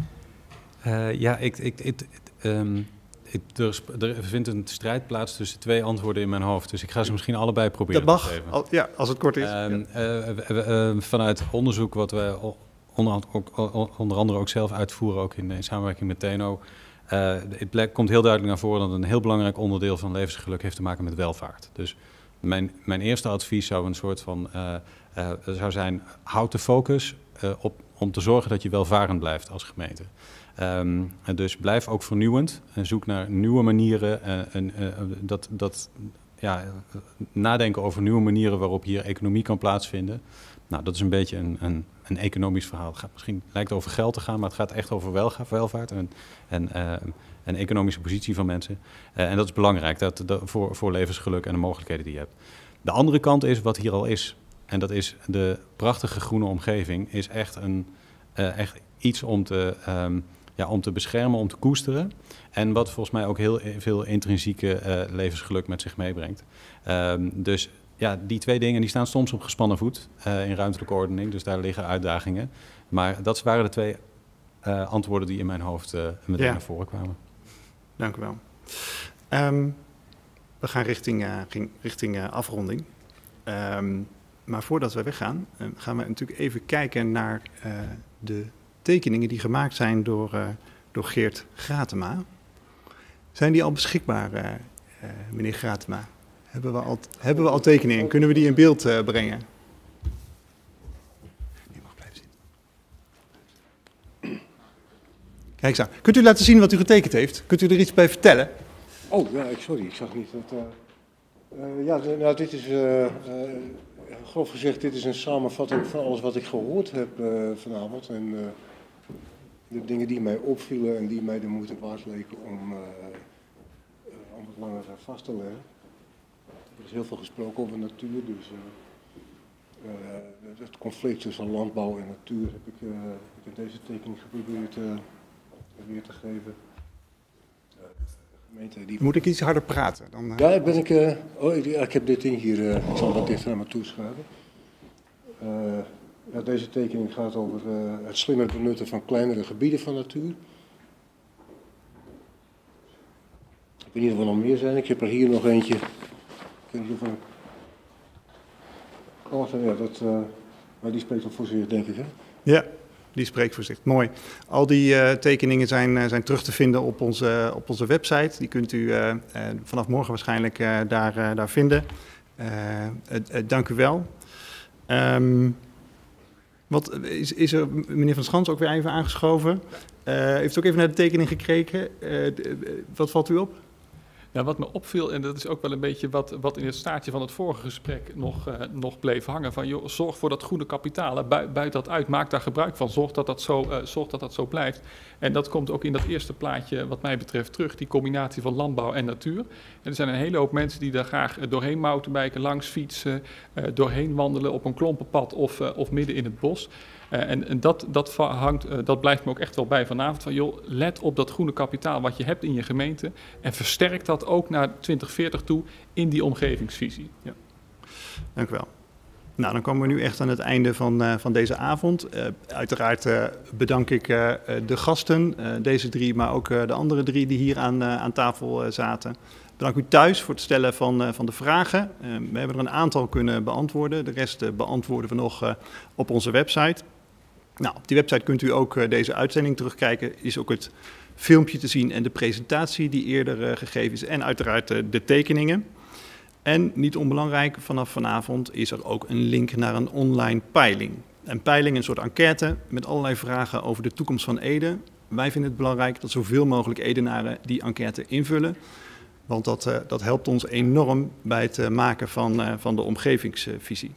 Uh, ja, ik... ik, ik um Er, er vindt een strijd plaats tussen twee antwoorden in mijn hoofd. Dus ik ga ze misschien allebei proberen dat mag, te geven. Al, ja, als het kort is. Uh, ja. uh, uh, vanuit onderzoek wat we onder, ook, onder andere ook zelf uitvoeren, ook in, in samenwerking met TENO. Uh, het komt heel duidelijk naar voren dat een heel belangrijk onderdeel van levensgeluk heeft te maken met welvaart. Dus mijn, mijn eerste advies zou een soort van uh, uh, zou zijn, houd de focus uh, op om te zorgen dat je welvarend blijft als gemeente. Um, en dus blijf ook vernieuwend en zoek naar nieuwe manieren uh, en uh, dat, dat ja, nadenken over nieuwe manieren waarop hier economie kan plaatsvinden. Nou, dat is een beetje een, een, een economisch verhaal. Het gaat misschien lijkt over geld te gaan, maar het gaat echt over welvaart en, en, uh, en economische positie van mensen. Uh, en dat is belangrijk dat, dat, voor, voor levensgeluk en de mogelijkheden die je hebt. De andere kant is wat hier al is. En dat is de prachtige groene omgeving is echt, een, uh, echt iets om te, um, ja, om te beschermen, om te koesteren. En wat volgens mij ook heel veel intrinsieke uh, levensgeluk met zich meebrengt. Um, dus ja, die twee dingen die staan soms op gespannen voet uh, in ruimtelijke ordening. Dus daar liggen uitdagingen. Maar dat waren de twee uh, antwoorden die in mijn hoofd uh, meteen ja. naar voren kwamen. Dank u wel. Um, we gaan richting, uh, richting uh, afronding. Um, maar voordat we weggaan, uh, gaan we natuurlijk even kijken naar uh, de tekeningen die gemaakt zijn door, uh, door Geert Gratema. Zijn die al beschikbaar, uh, uh, meneer Gratema? Hebben we al, hebben we al tekeningen? Kunnen we die in beeld uh, brengen? Die mag blijven zitten. Kijk eens aan. Kunt u laten zien wat u getekend heeft? Kunt u er iets bij vertellen? Oh, ja, sorry, ik zag niet dat... Uh, uh, ja, nou, dit is... Uh, uh, grof gezegd, dit is een samenvatting van alles wat ik gehoord heb uh, vanavond. En uh, de dingen die mij opvielen en die mij de moeite waard leken om, uh, uh, om het langer vast te leggen. Er is heel veel gesproken over natuur, dus uh, uh, het conflict tussen landbouw en natuur heb ik, uh, heb ik in deze tekening geprobeerd uh, weer te geven. Uh, gemeente die... Moet ik iets harder praten? Dan, uh... Ja, ben ik, uh, oh, ik, ik heb dit ding hier, uh, ik zal wat dichter naar me toe schuiven. Uh, ja, deze tekening gaat over uh, het slimmer benutten van kleinere gebieden van natuur. Ik weet niet of er nog meer zijn, ik heb er hier nog eentje. Ik weet niet of er... Oh, ja, dat, uh, maar die spreekt al voor zich, denk ik, hè? Ja, die spreekt voor zich. Mooi. Al die uh, tekeningen zijn, uh, zijn terug te vinden op onze, op onze website. Die kunt u uh, uh, vanaf morgen waarschijnlijk uh, daar, uh, daar vinden. Uh, uh, uh, dank u wel. Um, wat, is, is er meneer Van Schans ook weer even aangeschoven? Uh, heeft u ook even naar de tekening gekeken? Uh, de, uh, wat valt u op? Ja, wat me opviel, en dat is ook wel een beetje wat, wat in het staartje van het vorige gesprek nog, uh, nog bleef hangen, van joh, zorg voor dat groene kapitaal, buit, buit dat uit, maak daar gebruik van, zorg dat dat, zo, uh, zorg dat dat zo blijft. En dat komt ook in dat eerste plaatje wat mij betreft terug, die combinatie van landbouw en natuur. En er zijn een hele hoop mensen die daar graag uh, doorheen mountainbiken, langs fietsen, uh, doorheen wandelen op een klompenpad of, uh, of midden in het bos. Uh, en en dat, dat, hangt, uh, dat blijft me ook echt wel bij vanavond. Van, joh, let op dat groene kapitaal wat je hebt in je gemeente. En versterk dat ook naar twintig veertig toe in die omgevingsvisie. Ja. Dank u wel. Nou, dan komen we nu echt aan het einde van, uh, van deze avond. Uh, uiteraard uh, bedank ik uh, de gasten, uh, deze drie, maar ook uh, de andere drie die hier aan, uh, aan tafel uh, zaten. Bedank u thuis voor het stellen van, uh, van de vragen. Uh, we hebben er een aantal kunnen beantwoorden. De rest uh, beantwoorden we nog uh, op onze website. Nou, op die website kunt u ook uh, deze uitzending terugkijken. Is ook het filmpje te zien en de presentatie die eerder uh, gegeven is. En uiteraard uh, de tekeningen. En niet onbelangrijk, vanaf vanavond is er ook een link naar een online peiling. Een peiling, een soort enquête met allerlei vragen over de toekomst van Ede. Wij vinden het belangrijk dat zoveel mogelijk Edenaren die enquête invullen. Want dat, uh, dat helpt ons enorm bij het uh, maken van, uh, van de omgevingsvisie.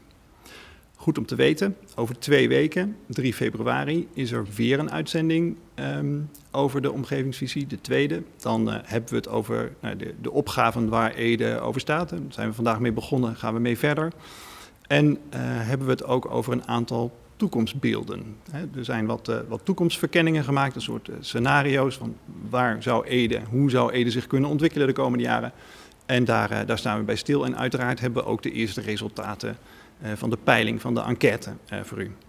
Goed om te weten, over twee weken, drie februari, is er weer een uitzending um, over de omgevingsvisie, de tweede. Dan uh, hebben we het over uh, de, de opgaven waar Ede over staat. Daar zijn we vandaag mee begonnen, gaan we mee verder. En uh, hebben we het ook over een aantal toekomstbeelden. He, er zijn wat, uh, wat toekomstverkenningen gemaakt, een soort uh, scenario's van waar zou Ede, hoe zou Ede zich kunnen ontwikkelen de komende jaren. En daar, uh, daar staan we bij stil. En uiteraard hebben we ook de eerste resultaten Uh, van de peiling, van de enquête uh, voor u.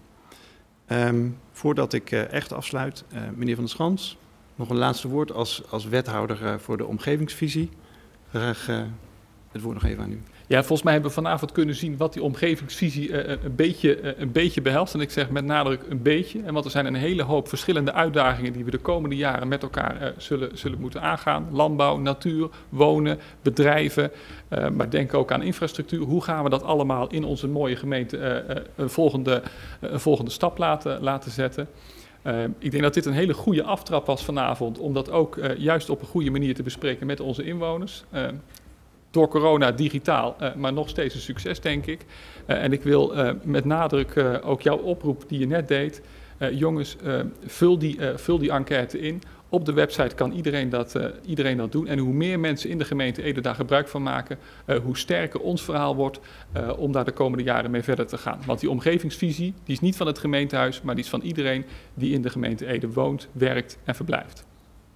Um, voordat ik uh, echt afsluit, uh, meneer Van der Schans, nog een laatste woord als, als wethouder uh, voor de omgevingsvisie. Graag uh, het woord nog even aan u. Ja, volgens mij hebben we vanavond kunnen zien wat die omgevingsvisie uh, een, beetje, uh, een beetje behelst. En ik zeg met nadruk een beetje. En want er zijn een hele hoop verschillende uitdagingen die we de komende jaren met elkaar uh, zullen, zullen moeten aangaan. Landbouw, natuur, wonen, bedrijven. Uh, maar denk ook aan infrastructuur. Hoe gaan we dat allemaal in onze mooie gemeente uh, uh, een, volgende, uh, een volgende stap laten, laten zetten? Uh, ik denk dat dit een hele goede aftrap was vanavond. Om dat ook uh, juist op een goede manier te bespreken met onze inwoners. Uh, Door corona digitaal, uh, maar nog steeds een succes, denk ik. Uh, en ik wil uh, met nadruk uh, ook jouw oproep die je net deed. Uh, jongens, uh, vul, die, uh, vul die enquête in. Op de website kan iedereen dat, uh, iedereen dat doen. En hoe meer mensen in de gemeente Ede daar gebruik van maken, uh, hoe sterker ons verhaal wordt uh, om daar de komende jaren mee verder te gaan. Want die omgevingsvisie, die is niet van het gemeentehuis, maar die is van iedereen die in de gemeente Ede woont, werkt en verblijft.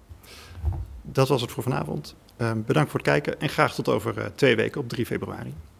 Dat was het voor vanavond. Uh, bedankt voor het kijken en graag tot over uh, twee weken op drie februari.